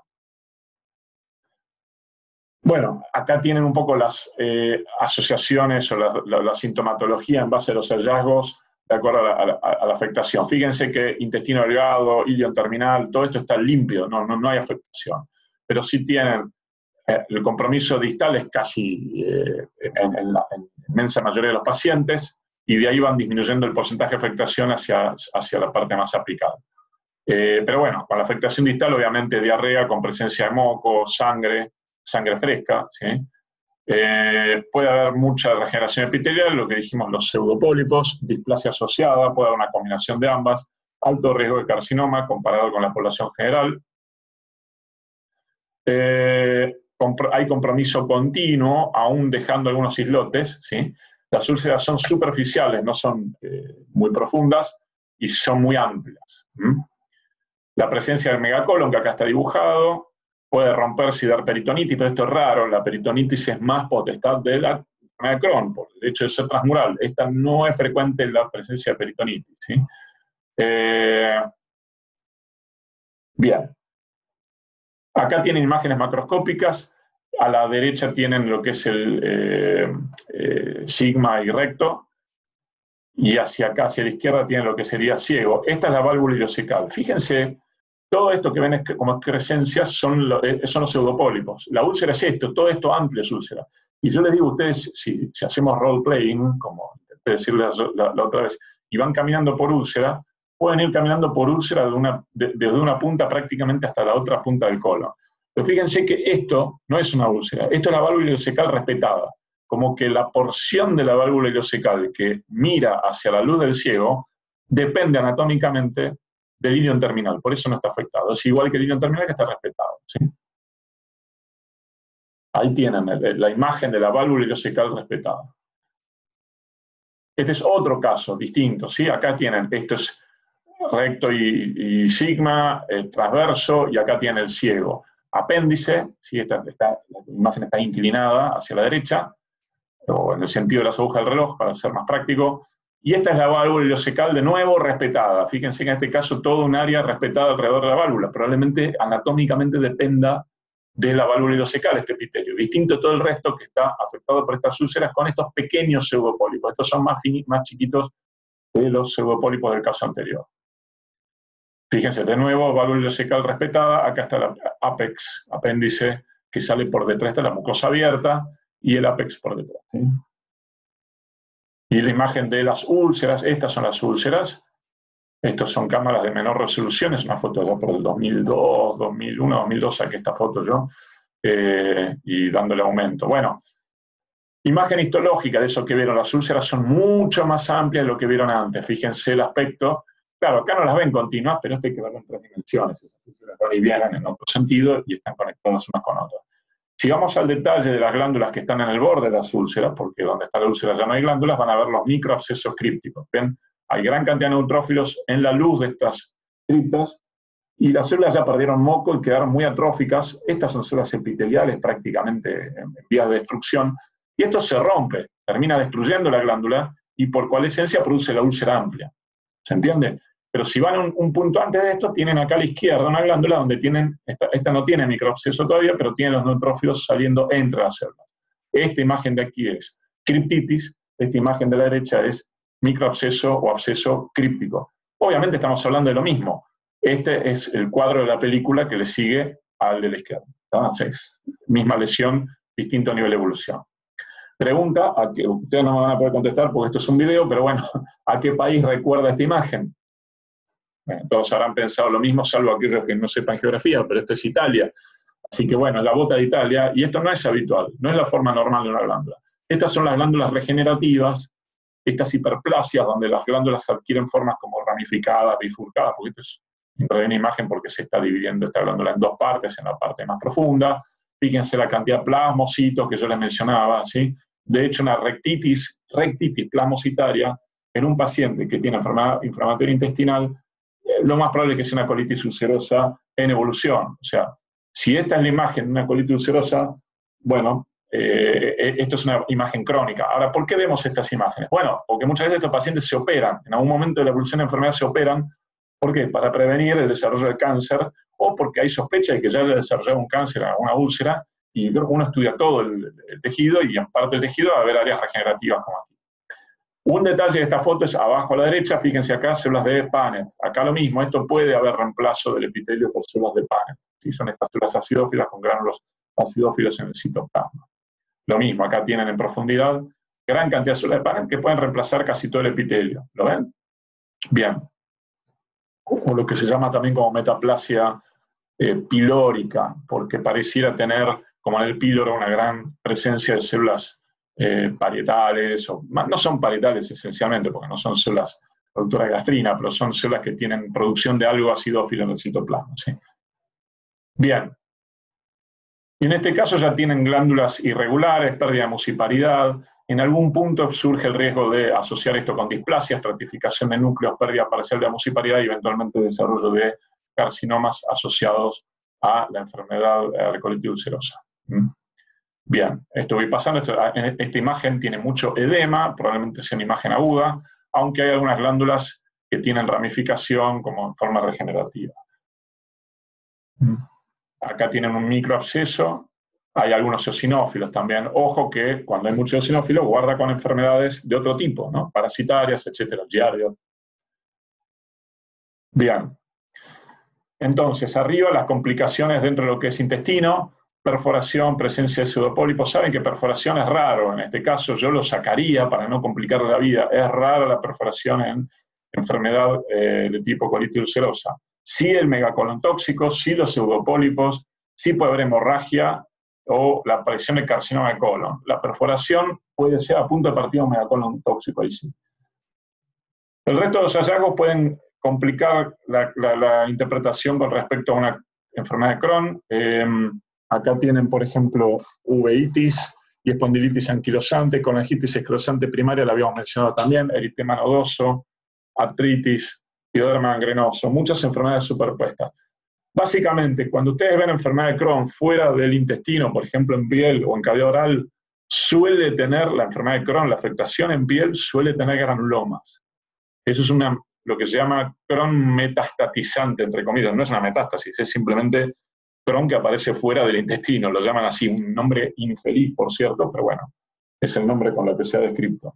Bueno, acá tienen un poco las asociaciones o la sintomatología en base a los hallazgos de acuerdo a la afectación. Fíjense que intestino delgado, ilion terminal, todo esto está limpio, no hay afectación. Pero sí tienen, el compromiso distal es casi en la inmensa mayoría de los pacientes, y de ahí van disminuyendo el porcentaje de afectación hacia la parte más aplicada. Pero bueno, con la afectación distal, obviamente diarrea con presencia de moco, sangre fresca, ¿sí? Puede haber mucha regeneración epitelial, lo que dijimos, los pseudopólipos, displasia asociada, puede haber una combinación de ambas, alto riesgo de carcinoma comparado con la población general. Hay compromiso continuo, aún dejando algunos islotes, ¿sí? Las úlceras son superficiales, no son muy profundas y son muy amplias. La presencia del megacolon, que acá está dibujado, puede romperse y dar peritonitis, pero esto es raro, la peritonitis es más potestad de la enfermedad de Crohn, por el hecho de ser transmural. Esta no es frecuente en la presencia de peritonitis, ¿sí? Bien. Acá tienen imágenes macroscópicas. A la derecha tienen lo que es el sigma y recto, y hacia acá, hacia la izquierda, tienen lo que sería ciego. Esta es la válvula ileocecal. Fíjense, todo esto que ven como excrescencias son los pseudopólipos. La úlcera es esto, todo esto amplio es úlcera. Y yo les digo a ustedes, si hacemos role-playing, como intenté decirles la otra vez, y van caminando por úlcera, pueden ir caminando por úlcera desde una punta prácticamente hasta la otra punta del colon. Pero fíjense que esto no es una úlcera, esto es la válvula ileocecal respetada. Como que la porción de la válvula ileocecal que mira hacia la luz del ciego depende anatómicamente del ilion terminal, por eso no está afectado. Es igual que el ilion terminal que está respetado. ¿Sí? Ahí tienen la imagen de la válvula ileocecal respetada. Este es otro caso distinto. ¿Sí? Acá tienen, esto es recto y sigma, transverso, y acá tienen el ciego. Apéndice, ¿sí? La imagen está inclinada hacia la derecha, o en el sentido de las agujas del reloj, para ser más práctico. Y esta es la válvula ileocecal, de nuevo, respetada. Fíjense que en este caso todo un área respetada alrededor de la válvula. Probablemente anatómicamente dependa de la válvula ileocecal, este epitelio. Distinto a todo el resto que está afectado por estas úlceras con estos pequeños pseudopólipos. Estos son más chiquitos de los pseudopólipos del caso anterior. Fíjense, de nuevo, válvula ileocecal respetada. Acá está el apex, apéndice, que sale por detrás de la mucosa abierta, y el apex por detrás. ¿Sí? Y la imagen de las úlceras, estas son las úlceras. Estas son cámaras de menor resolución, es una foto ya por el 2002, 2001, 2002 saqué esta foto yo, y dándole aumento. Bueno, imagen histológica de eso que vieron, las úlceras son mucho más amplias de lo que vieron antes. Fíjense el aspecto. Claro, acá no las ven continuas, pero esto hay que verlo en 3 dimensiones. Esas úlceras van y vienen en otro sentido y están conectadas unas con otras. Si vamos al detalle de las glándulas que están en el borde de las úlceras, porque donde está la úlcera ya no hay glándulas, van a ver los microabscesos crípticos. ¿Ven? Hay gran cantidad de neutrófilos en la luz de estas criptas, y las células ya perdieron moco y quedaron muy atróficas. Estas son células epiteliales prácticamente en vías de destrucción, y esto se rompe, termina destruyendo la glándula, y por coalescencia produce la úlcera amplia. ¿Se entiende? Pero si van un punto antes de esto, tienen acá a la izquierda una glándula donde tienen, esta no tiene microabsceso todavía, pero tiene los neutrófilos saliendo entre las células. Esta imagen de aquí es criptitis, esta imagen de la derecha es microabsceso o absceso críptico. Obviamente estamos hablando de lo mismo. Este es el cuadro de la película que le sigue al de la izquierda. Entonces, misma lesión, distinto nivel de evolución. Pregunta, a que ustedes no me van a poder contestar porque esto es un video, pero bueno, ¿a qué país recuerda esta imagen? Bueno, todos habrán pensado lo mismo, salvo aquellos que no sepan geografía, pero esto es Italia. Así que bueno, la bota de Italia, y esto no es habitual, no es la forma normal de una glándula. Estas son las glándulas regenerativas, estas hiperplasias donde las glándulas adquieren formas como ramificadas, bifurcadas, porque esto es una imagen porque se está dividiendo esta glándula en 2 partes, en la parte más profunda. Fíjense la cantidad de plasmocitos que yo les mencionaba, ¿sí? De hecho, una rectitis plasmocitaria en un paciente que tiene enfermedad inflamatoria intestinal, lo más probable es que sea una colitis ulcerosa en evolución. O sea, si esta es la imagen de una colitis ulcerosa, bueno, esto es una imagen crónica. Ahora, ¿por qué vemos estas imágenes? Bueno, porque muchas veces estos pacientes se operan, en algún momento de la evolución de la enfermedad se operan. ¿Por qué? Para prevenir el desarrollo del cáncer, o porque hay sospecha de que ya haya desarrollado un cáncer, una úlcera, y uno estudia todo el tejido, y en parte del tejido va a haber áreas regenerativas como aquí. Un detalle de esta foto es abajo a la derecha, fíjense acá, células de Paneth. Acá lo mismo, esto puede haber reemplazo del epitelio por células de Paneth. ¿Sí? Son estas células acidófilas con gránulos acidófilos en el citoplasma. Lo mismo, acá tienen en profundidad gran cantidad de células de Paneth que pueden reemplazar casi todo el epitelio. ¿Lo ven? Bien. O lo que se llama también como metaplasia pilórica, porque pareciera tener, como en el píloro, una gran presencia de células parietales, o no son parietales esencialmente, porque no son células productoras de gastrina, pero son células que tienen producción de algo acidófilo en el citoplasma. ¿Sí? Bien. Y en este caso ya tienen glándulas irregulares, pérdida de muciparidad. En algún punto surge el riesgo de asociar esto con displasia, estratificación de núcleos, pérdida parcial de muciparidad y eventualmente desarrollo de carcinomas asociados a la enfermedad de colitis ulcerosa. Bien, esto voy pasando. Esta imagen tiene mucho edema, probablemente sea una imagen aguda, aunque hay algunas glándulas que tienen ramificación como en forma regenerativa. Acá tienen un microabsceso, Hay algunos eosinófilos también. Ojo que cuando hay muchos eosinófilos, guarda con enfermedades de otro tipo, ¿no? Parasitarias, etcétera, giardia. Bien. Entonces, arriba las complicaciones dentro de lo que es intestino, perforación, presencia de pseudopólipos. Saben que perforación es raro, en este caso yo lo sacaría para no complicar la vida. Es rara la perforación en enfermedad de tipo colitis ulcerosa. Sí el megacolon tóxico, sí los pseudopólipos, sí puede haber hemorragia o la aparición de carcinoma de colon. La perforación puede ser a punto de partida un megacolon tóxico, ahí sí. El resto de los hallazgos pueden complicar la interpretación con respecto a una enfermedad de Crohn. Acá tienen, por ejemplo, uveitis y espondilitis anquilosante, colangitis esclerosante primaria, la habíamos mencionado también, eritema nodoso, artritis, pioderma gangrenoso, muchas enfermedades superpuestas. Básicamente, cuando ustedes ven enfermedad de Crohn fuera del intestino, por ejemplo en piel o en cavidad oral, suele tener la enfermedad de Crohn, la afectación en piel, suele tener granulomas. Eso es lo que se llama Crohn metastatizante, entre comillas. No es una metástasis, es simplemente Crohn que aparece fuera del intestino. Lo llaman así, un nombre infeliz, por cierto, pero bueno, es el nombre con el que se ha descrito.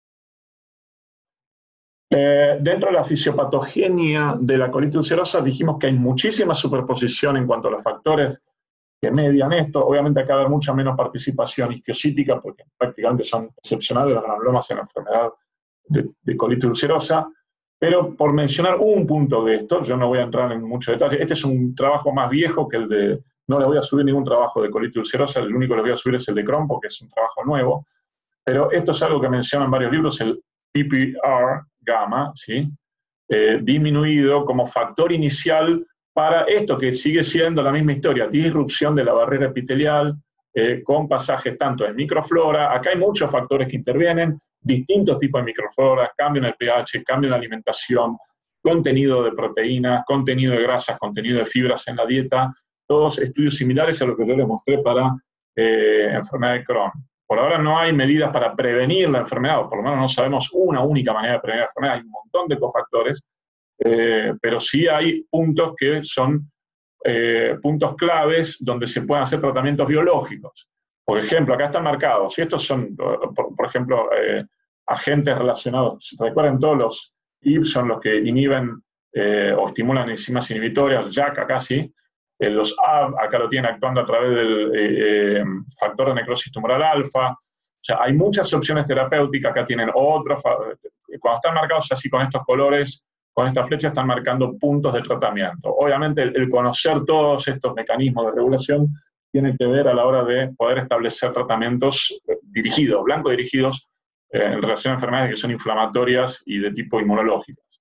Dentro de la fisiopatogenia de la colitis ulcerosa dijimos que hay muchísima superposición en cuanto a los factores que median esto. Obviamente acá va a haber mucha menos participación isquiosítica porque prácticamente son excepcionales los granulomas en la enfermedad de colitis ulcerosa. Pero por mencionar un punto de esto, yo no voy a entrar en mucho detalle. Este es un trabajo más viejo que el de... No le voy a subir ningún trabajo de colitis ulcerosa, el único que le voy a subir es el de Crohn porque es un trabajo nuevo. Pero esto es algo que mencionan varios libros, el PPR gamma, ¿sí? Disminuido como factor inicial para esto que sigue siendo la misma historia, disrupción de la barrera epitelial, con pasajes tanto en microflora. Acá hay muchos factores que intervienen, distintos tipos de microflora, cambio en el pH, cambio en la alimentación, contenido de proteínas, contenido de grasas, contenido de fibras en la dieta, todos estudios similares a lo que yo les mostré para enfermedad de Crohn. Por ahora no hay medidas para prevenir la enfermedad, o por lo menos no sabemos una única manera de prevenir la enfermedad, hay un montón de cofactores, pero sí hay puntos que son puntos claves donde se pueden hacer tratamientos biológicos. Por ejemplo, acá están marcados, y estos son, por ejemplo, agentes relacionados, recuerden todos los IB son los que inhiben o estimulan enzimas inhibitorias, JAK acá sí, los AB acá lo tienen actuando a través del factor de necrosis tumoral alfa. O sea, hay muchas opciones terapéuticas, acá tienen otros, cuando están marcados así con estos colores, con esta flecha están marcando puntos de tratamiento. Obviamente el conocer todos estos mecanismos de regulación tiene que ver a la hora de poder establecer tratamientos dirigidos, blanco dirigidos, en relación a enfermedades que son inflamatorias y de tipo inmunológicas.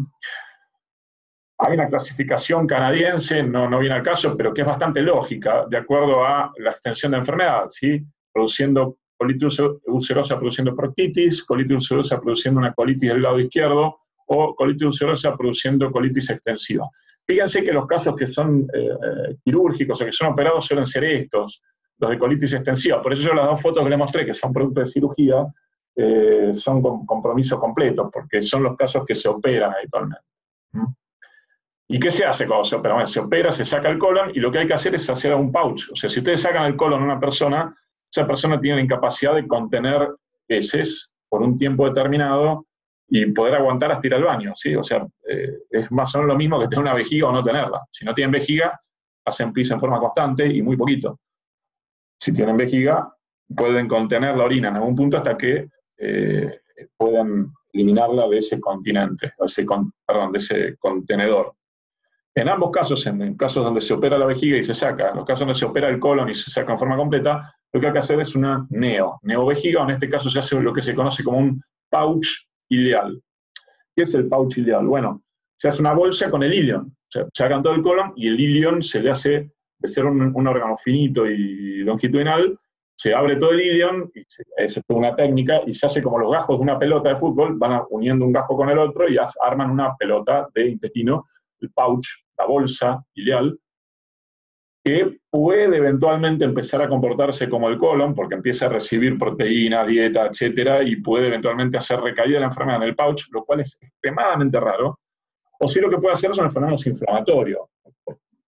Hay una clasificación canadiense, no viene al caso, pero que es bastante lógica, de acuerdo a la extensión de enfermedad, ¿sí? Produciendo colitis ulcerosa produciendo proctitis, colitis ulcerosa produciendo una colitis del lado izquierdo, o colitis ulcerosa produciendo colitis extensiva. Fíjense que los casos que son quirúrgicos o que son operados suelen ser estos, los de colitis extensiva. Por eso yo las dos fotos que les mostré, que son producto de cirugía, son con compromiso completo, porque son los casos que se operan habitualmente. ¿Y qué se hace cuando se opera? Bueno, se opera, se saca el colon y lo que hay que hacer es hacer un pouch. O sea, si ustedes sacan el colon a una persona, esa persona tiene la incapacidad de contener heces por un tiempo determinado y poder aguantar hasta ir al baño, ¿sí? O sea, es más o menos lo mismo que tener una vejiga o no tenerla. Si no tienen vejiga, hacen pis en forma constante y muy poquito. Si tienen vejiga, pueden contener la orina en algún punto hasta que puedan eliminarla de ese continente, de ese contenedor. En ambos casos, en casos donde se opera la vejiga y se saca, en los casos donde se opera el colon y se saca en forma completa, lo que hay que hacer es una neovejiga, o en este caso se hace lo que se conoce como un pouch ileal. ¿Qué es el pouch ileal? Bueno, se hace una bolsa con el ilion, o sea, sacan todo el colon y el ilion se le hace, de ser un órgano finito y longitudinal, se abre todo el ilion, y eso es toda una técnica, y se hace como los gajos de una pelota de fútbol, van uniendo un gajo con el otro y arman una pelota de intestino, el pouch, la bolsa ileal, que puede eventualmente empezar a comportarse como el colon, porque empieza a recibir proteína, dieta, etcétera, y puede eventualmente hacer recaída la enfermedad en el pouch, lo cual es extremadamente raro. O si lo que puede hacer es un fenómeno inflamatorio.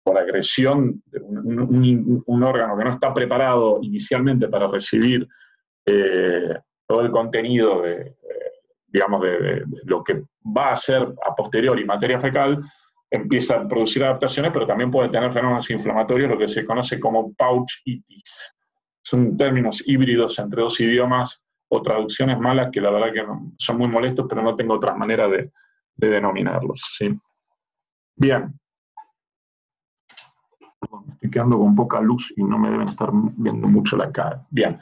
por agresión de un órgano que no está preparado inicialmente para recibir todo el contenido digamos, de lo que va a ser a posteriori materia fecal, empieza a producir adaptaciones, pero también puede tener fenómenos inflamatorios, lo que se conoce como pouchitis. Son términos híbridos entre dos idiomas o traducciones malas que la verdad que son muy molestos, pero no tengo otra manera de denominarlos, ¿sí? Bien. Estoy quedando con poca luz y no me deben estar viendo mucho la cara. Bien.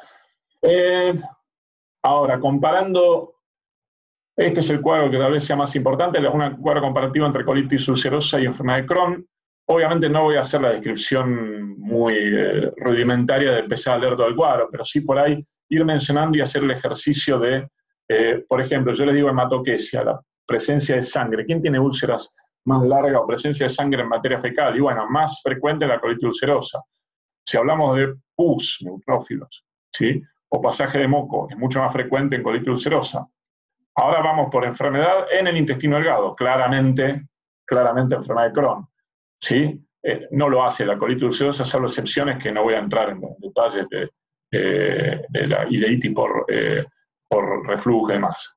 Ahora, comparando, este es el cuadro que tal vez sea más importante, un cuadro comparativo entre colitis ulcerosa y enfermedad de Crohn. Obviamente no voy a hacer la descripción muy rudimentaria de empezar a leer todo el cuadro, pero sí por ahí ir mencionando y hacer el ejercicio de, por ejemplo, yo les digo hematoquesia, la presencia de sangre. ¿Quién tiene úlceras más largas o presencia de sangre en materia fecal? Y bueno, más frecuente la colitis ulcerosa. Si hablamos de pus, neutrófilos, ¿sí? O pasaje de moco, es mucho más frecuente en colitis ulcerosa. Ahora vamos por enfermedad en el intestino delgado, claramente enfermedad de Crohn, ¿sí? No lo hace la colitis ulcerosa, salvo excepciones que no voy a entrar en detalles de la ileitis por reflujo y demás.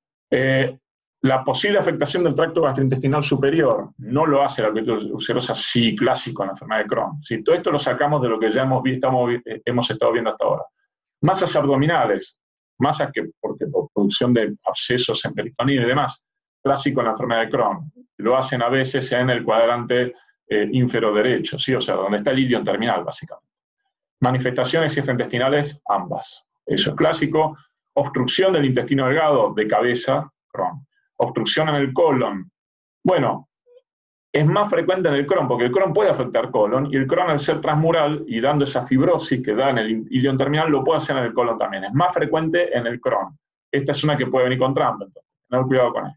La posible afectación del tracto gastrointestinal superior no lo hace la colitis ulcerosa, sí, clásico en la enfermedad de Crohn. ¿Sí? Todo esto lo sacamos de lo que ya hemos estado viendo hasta ahora. Masas abdominales, masas que por producción de abscesos en peritoneo y demás, clásico en la enfermedad de Crohn. Lo hacen a veces en el cuadrante ínfero derecho, ¿sí? O sea, donde está el ilion terminal, básicamente. Manifestaciones extraintestinales, ambas. Eso es clásico. Obstrucción del intestino delgado de cabeza, Crohn. Obstrucción en el colon. Bueno, es más frecuente en el Crohn, porque el Crohn puede afectar colon, y el Crohn, al ser transmural y dando esa fibrosis que da en el ilion terminal, lo puede hacer en el colon también. Es más frecuente en el Crohn. Esta es una que puede venir con trampa, entonces, tener cuidado con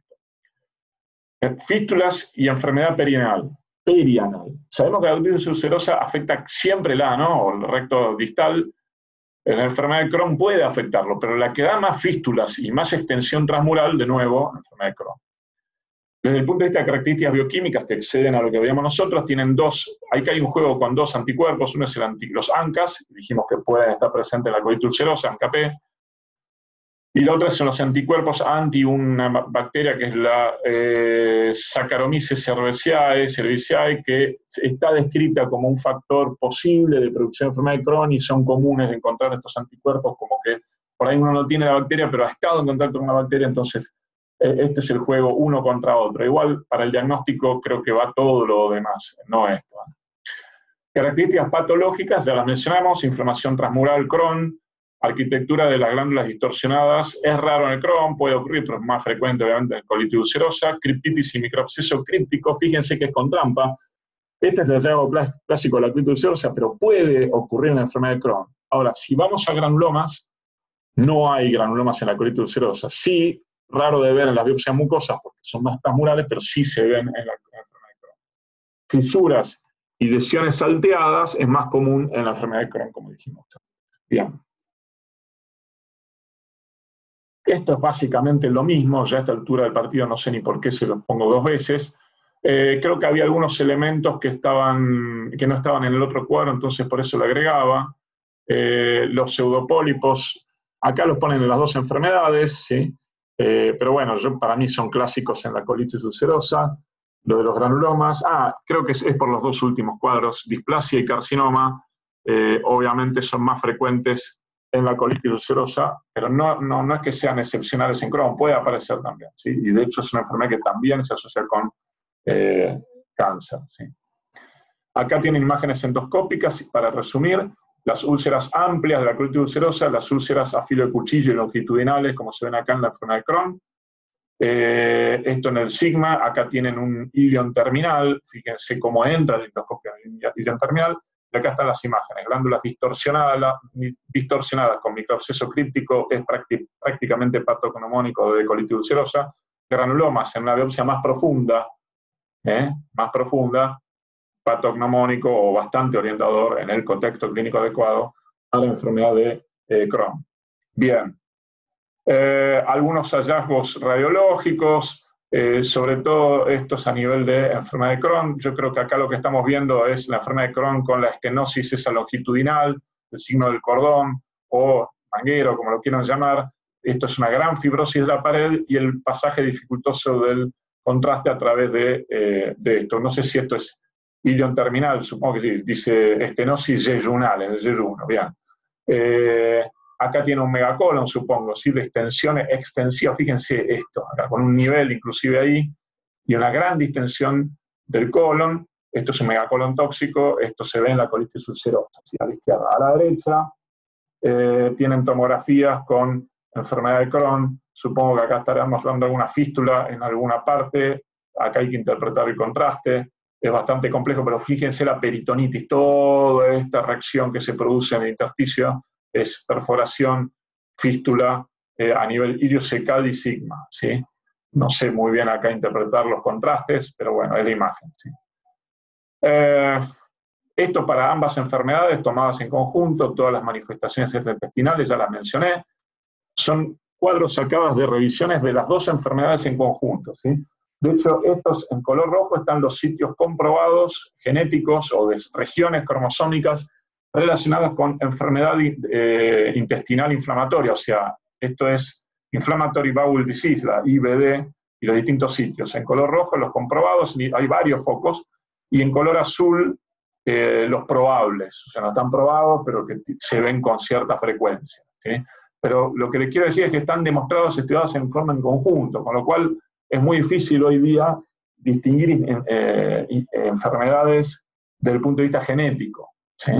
esto. Fístulas y enfermedad perianal. Sabemos que la colitis ulcerosa afecta siempre el ano, o el recto distal. En la enfermedad de Crohn puede afectarlo, pero la que da más fístulas y más extensión transmural, de nuevo, la enfermedad de Crohn. Desde el punto de vista de características bioquímicas que exceden a lo que veíamos nosotros, tienen dos, hay que hay un juego con dos anticuerpos, uno es los ANCAs, dijimos que pueden estar presentes en la colitis ulcerosa, ANCA-P, y la otra son los anticuerpos anti una bacteria que es la Saccharomyces cerevisiae, que está descrita como un factor posible de producción de enfermedad de Crohn y son comunes de encontrar estos anticuerpos, como que por ahí uno no tiene la bacteria, pero ha estado en contacto con la bacteria, entonces este es el juego uno contra otro. Igual para el diagnóstico creo que va todo lo demás, no esto. Características patológicas, ya las mencionamos, inflamación transmural Crohn, arquitectura de las glándulas distorsionadas, es raro en el Crohn, puede ocurrir, pero es más frecuente obviamente en colitis ulcerosa, criptitis y microabsceso críptico, fíjense que es con trampa. Este es el hallazgo clásico de la colitis ulcerosa, pero puede ocurrir en la enfermedad de Crohn. Ahora, si vamos a granulomas, no hay granulomas en la colitis ulcerosa. Sí, raro de ver en las biopsias mucosas, porque son más transmurales, pero sí se ven en la enfermedad de Crohn. Fisuras y lesiones salteadas es más común en la enfermedad de Crohn, como dijimos. Bien. Esto es básicamente lo mismo, ya a esta altura del partido no sé ni por qué se los pongo dos veces. Creo que había algunos elementos que no estaban en el otro cuadro, entonces por eso lo agregaba. Los pseudopólipos, acá los ponen en las dos enfermedades, ¿sí? Pero bueno, para mí son clásicos en la colitis ulcerosa. Lo de los granulomas, creo que es por los dos últimos cuadros, displasia y carcinoma, obviamente son más frecuentes en la colitis ulcerosa, pero no es que sean excepcionales en Crohn, puede aparecer también, ¿sí? Y de hecho es una enfermedad que también se asocia con cáncer, ¿sí? Acá tienen imágenes endoscópicas, para resumir, las úlceras amplias de la colitis ulcerosa, las úlceras a filo de cuchillo y longitudinales, como se ven acá en la enfermedad de Crohn. Esto en el sigma, acá tienen un ilion terminal, fíjense cómo entra el endoscopio en el ilion terminal, y acá están las imágenes, glándulas distorsionadas con microabsceso críptico, es prácticamente patognomónico de colitis ulcerosa, granulomas en una biopsia más profunda, patognomónico o bastante orientador en el contexto clínico adecuado a la enfermedad de Crohn. Bien. Algunos hallazgos radiológicos, Sobre todo estos a nivel de enfermedad de Crohn. Yo creo que acá lo que estamos viendo es la enfermedad de Crohn con la estenosis esa longitudinal, el signo del cordón o manguero, como lo quieran llamar. Esto es una gran fibrosis de la pared y el pasaje dificultoso del contraste a través de esto. No sé si esto es ilion terminal, supongo que sí, dice estenosis yeyunal, en el yeyuno, bien. Acá tiene un megacolon, supongo, ¿sí? De extensión extensiva, fíjense esto, acá con un nivel inclusive ahí, y una gran distensión del colon. Esto es un megacolon tóxico, esto se ve en la colitis ulcerosa, ¿sí? A la izquierda. A la derecha tienen tomografías con enfermedad de Crohn, supongo que acá estaremos dando alguna fístula en alguna parte, acá hay que interpretar el contraste, es bastante complejo, pero fíjense la peritonitis, toda esta reacción que se produce en el intersticio, es perforación, fístula a nivel iliocecal y sigma, ¿sí? No sé muy bien acá interpretar los contrastes, pero bueno, es la imagen, ¿sí? Esto para ambas enfermedades tomadas en conjunto, todas las manifestaciones intestinales, ya las mencioné, son cuadros sacados de revisiones de las dos enfermedades en conjunto, ¿sí? De hecho, estos en color rojo están los sitios comprobados genéticos o de regiones cromosómicas relacionadas con enfermedad intestinal inflamatoria, o sea, esto es Inflammatory Bowel Disease, la IBD, y los distintos sitios. En color rojo los comprobados, hay varios focos, y en color azul los probables, o sea, no están probados, pero que se ven con cierta frecuencia, ¿sí? Pero lo que les quiero decir es que están demostrados, estudiados en forma en conjunto, con lo cual es muy difícil hoy día distinguir enfermedades desde el punto de vista genético, ¿sí?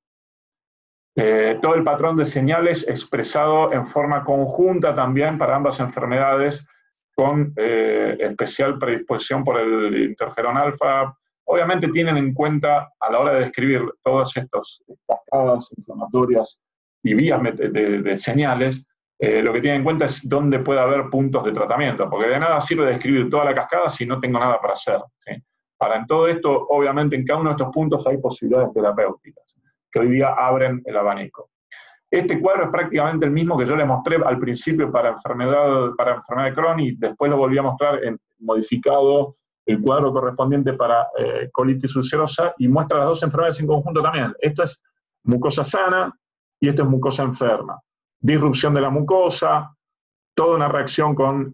Todo el patrón de señales expresado en forma conjunta también para ambas enfermedades, con especial predisposición por el interferón alfa. Obviamente tienen en cuenta a la hora de describir todas estas cascadas inflamatorias y vías de señales, lo que tienen en cuenta es dónde puede haber puntos de tratamiento, porque de nada sirve describir toda la cascada si no tengo nada para hacer, ¿sí? Para en todo esto, obviamente en cada uno de estos puntos hay posibilidades terapéuticas que hoy día abren el abanico. Este cuadro es prácticamente el mismo que yo les mostré al principio para enfermedad de Crohn, y después lo volví a mostrar modificado el cuadro correspondiente para colitis ulcerosa, y muestra las dos enfermedades en conjunto también. Esto es mucosa sana y esto es mucosa enferma. Disrupción de la mucosa, toda una reacción con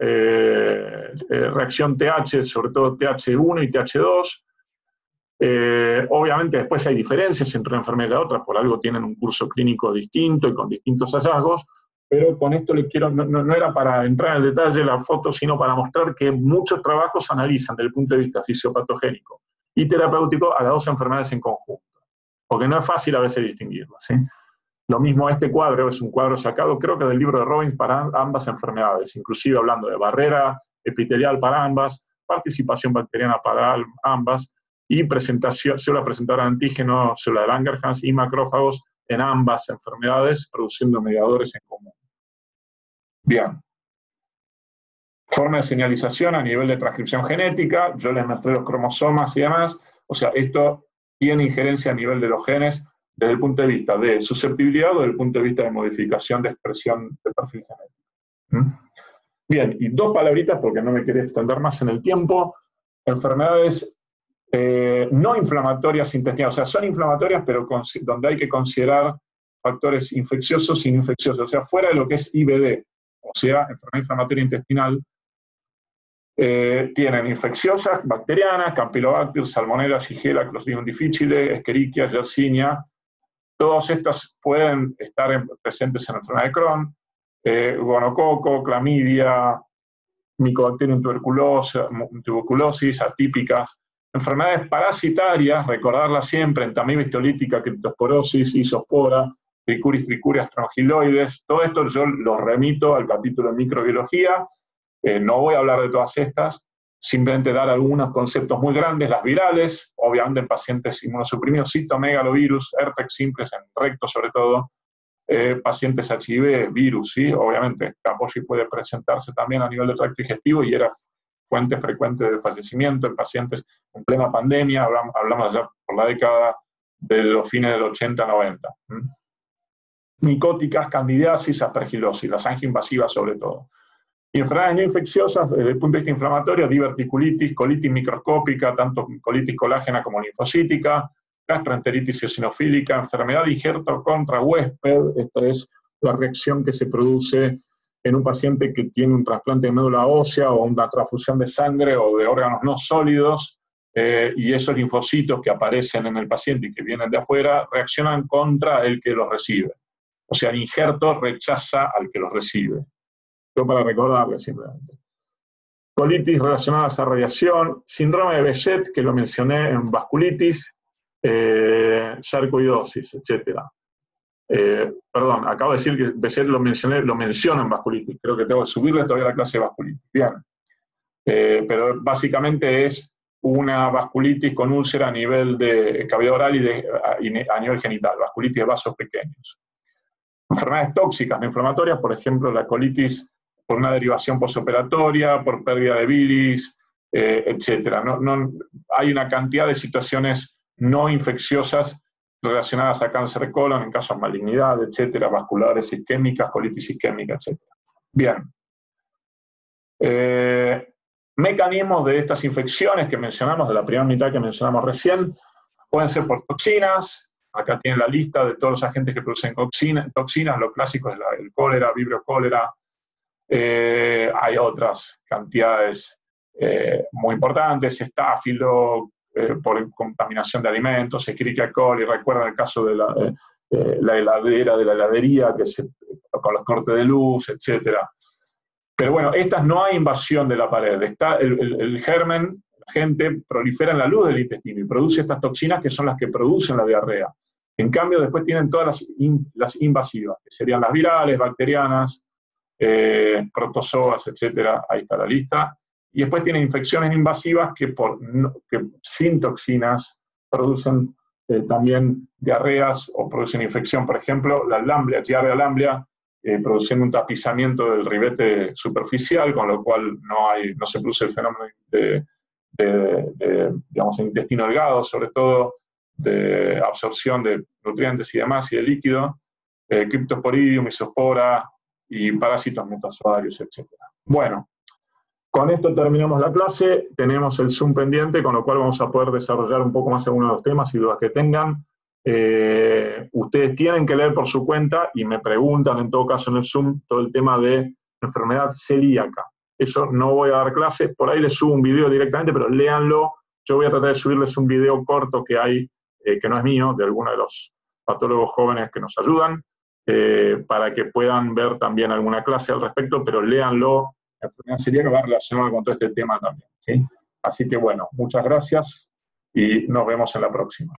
reacción TH, sobre todo TH1 y TH2. Obviamente después hay diferencias entre una enfermedad y la otra, por algo tienen un curso clínico distinto y con distintos hallazgos, pero con esto les quiero, no era para entrar en el detalle de la foto, sino para mostrar que muchos trabajos analizan desde el punto de vista fisiopatogénico y terapéutico a las dos enfermedades en conjunto, porque no es fácil a veces distinguirlas, ¿sí? Lo mismo este cuadro, es un cuadro sacado creo que del libro de Robbins para ambas enfermedades, inclusive hablando de barrera epitelial para ambas, participación bacteriana para ambas, y presentación, célula presentadora de antígeno, célula de Langerhans y macrófagos en ambas enfermedades, produciendo mediadores en común. Bien. Forma de señalización a nivel de transcripción genética, yo les mostré los cromosomas y demás, o sea, esto tiene injerencia a nivel de los genes desde el punto de vista de susceptibilidad o desde el punto de vista de modificación de expresión de perfil genético. Bien, y dos palabritas porque no me quería extender más en el tiempo. Enfermedades no inflamatorias intestinales, o sea, son inflamatorias, pero donde hay que considerar factores infecciosos e infecciosos, o sea, fuera de lo que es IBD, o sea, enfermedad inflamatoria intestinal, tienen infecciosas, bacterianas, Campylobacter, Salmonella, Shigella, Clostridium difficile, Escherichia, Yersinia. Todas estas pueden estar presentes en la enfermedad de Crohn, gonococo, clamidia, Mycobacterium tuberculosis, atípicas. Enfermedades parasitarias, recordarlas siempre, entamiba histolítica, criptosporosis, isospora, tricuris astronogiloides. Todo esto yo lo remito al capítulo de microbiología. No voy a hablar de todas estas, simplemente dar algunos conceptos muy grandes. Las virales, obviamente en pacientes inmunosuprimidos, citomegalovirus, herpes simples en recto sobre todo, pacientes HIV, virus, ¿sí? Obviamente, Kaposi puede presentarse también a nivel de tracto digestivo y era fuente frecuente de fallecimiento en pacientes en plena pandemia, hablamos ya por la década de los fines del 80-90. Micóticas, candidiasis, aspergilosis, las angioinvasivas sobre todo. Y enfermedades no infecciosas, desde el punto de vista inflamatorio, diverticulitis, colitis microscópica, tanto colitis colágena como linfocítica, gastroenteritis eosinofílica, enfermedad de injerto contra huésped. Esta es la reacción que se produce en un paciente que tiene un trasplante de médula ósea o una transfusión de sangre o de órganos no sólidos, y esos linfocitos que aparecen en el paciente y que vienen de afuera reaccionan contra el que los recibe. O sea, el injerto rechaza al que los recibe. Esto para recordarles simplemente. Colitis relacionadas a radiación, síndrome de Behçet, que lo mencioné en vasculitis, sarcoidosis, etc. Perdón, acabo de decir que Behçet lo menciono en vasculitis. Creo que tengo que subirle todavía la clase de vasculitis. Bien. Pero básicamente es una vasculitis con úlcera a nivel de cavidad oral y a nivel genital, vasculitis de vasos pequeños. Enfermedades tóxicas no inflamatorias, por ejemplo, la colitis por una derivación posoperatoria, por pérdida de bilis, etc. Hay una cantidad de situaciones no infecciosas relacionadas a cáncer de colon, en casos de malignidad, etc., vasculares isquémicas, colitis isquémica, etc. Bien. Mecanismos de estas infecciones que mencionamos, de la primera mitad que mencionamos recién, pueden ser por toxinas. Acá tienen la lista de todos los agentes que producen toxinas, lo clásico es el cólera, vibrio cólera. Hay otras cantidades muy importantes, estáfilo, por contaminación de alimentos, Escherichia coli, recuerdan el caso de la heladera, de la heladería, con los cortes de luz, etc. Pero bueno, estas no hay invasión de la pared, está el germen, la gente prolifera en la luz del intestino y produce estas toxinas que son las que producen la diarrea. En cambio, después tienen todas las invasivas, que serían las virales, bacterianas, protozoas, etc. Ahí está la lista. Y después tienen infecciones invasivas que sin toxinas producen también diarreas o producen infección. Por ejemplo, la lamblia, Giardia lamblia, produciendo un tapizamiento del ribete superficial, con lo cual no se produce el fenómeno digamos, intestino delgado, sobre todo de absorción de nutrientes y demás, y de líquido, Cryptosporidium, Isospora y parásitos metazoarios, etc. Bueno, con esto terminamos la clase, tenemos el Zoom pendiente, con lo cual vamos a poder desarrollar un poco más algunos de los temas y dudas que tengan. Ustedes tienen que leer por su cuenta y me preguntan en todo caso en el Zoom todo el tema de enfermedad celíaca. Eso no voy a dar clases, por ahí les subo un video directamente, pero léanlo. Yo voy a tratar de subirles un video corto que hay, que no es mío, de alguno de los patólogos jóvenes que nos ayudan, para que puedan ver también alguna clase al respecto, pero léanlo. La enfermedad celíaca va relacionada con todo este tema también, ¿sí? Así que bueno, muchas gracias y nos vemos en la próxima.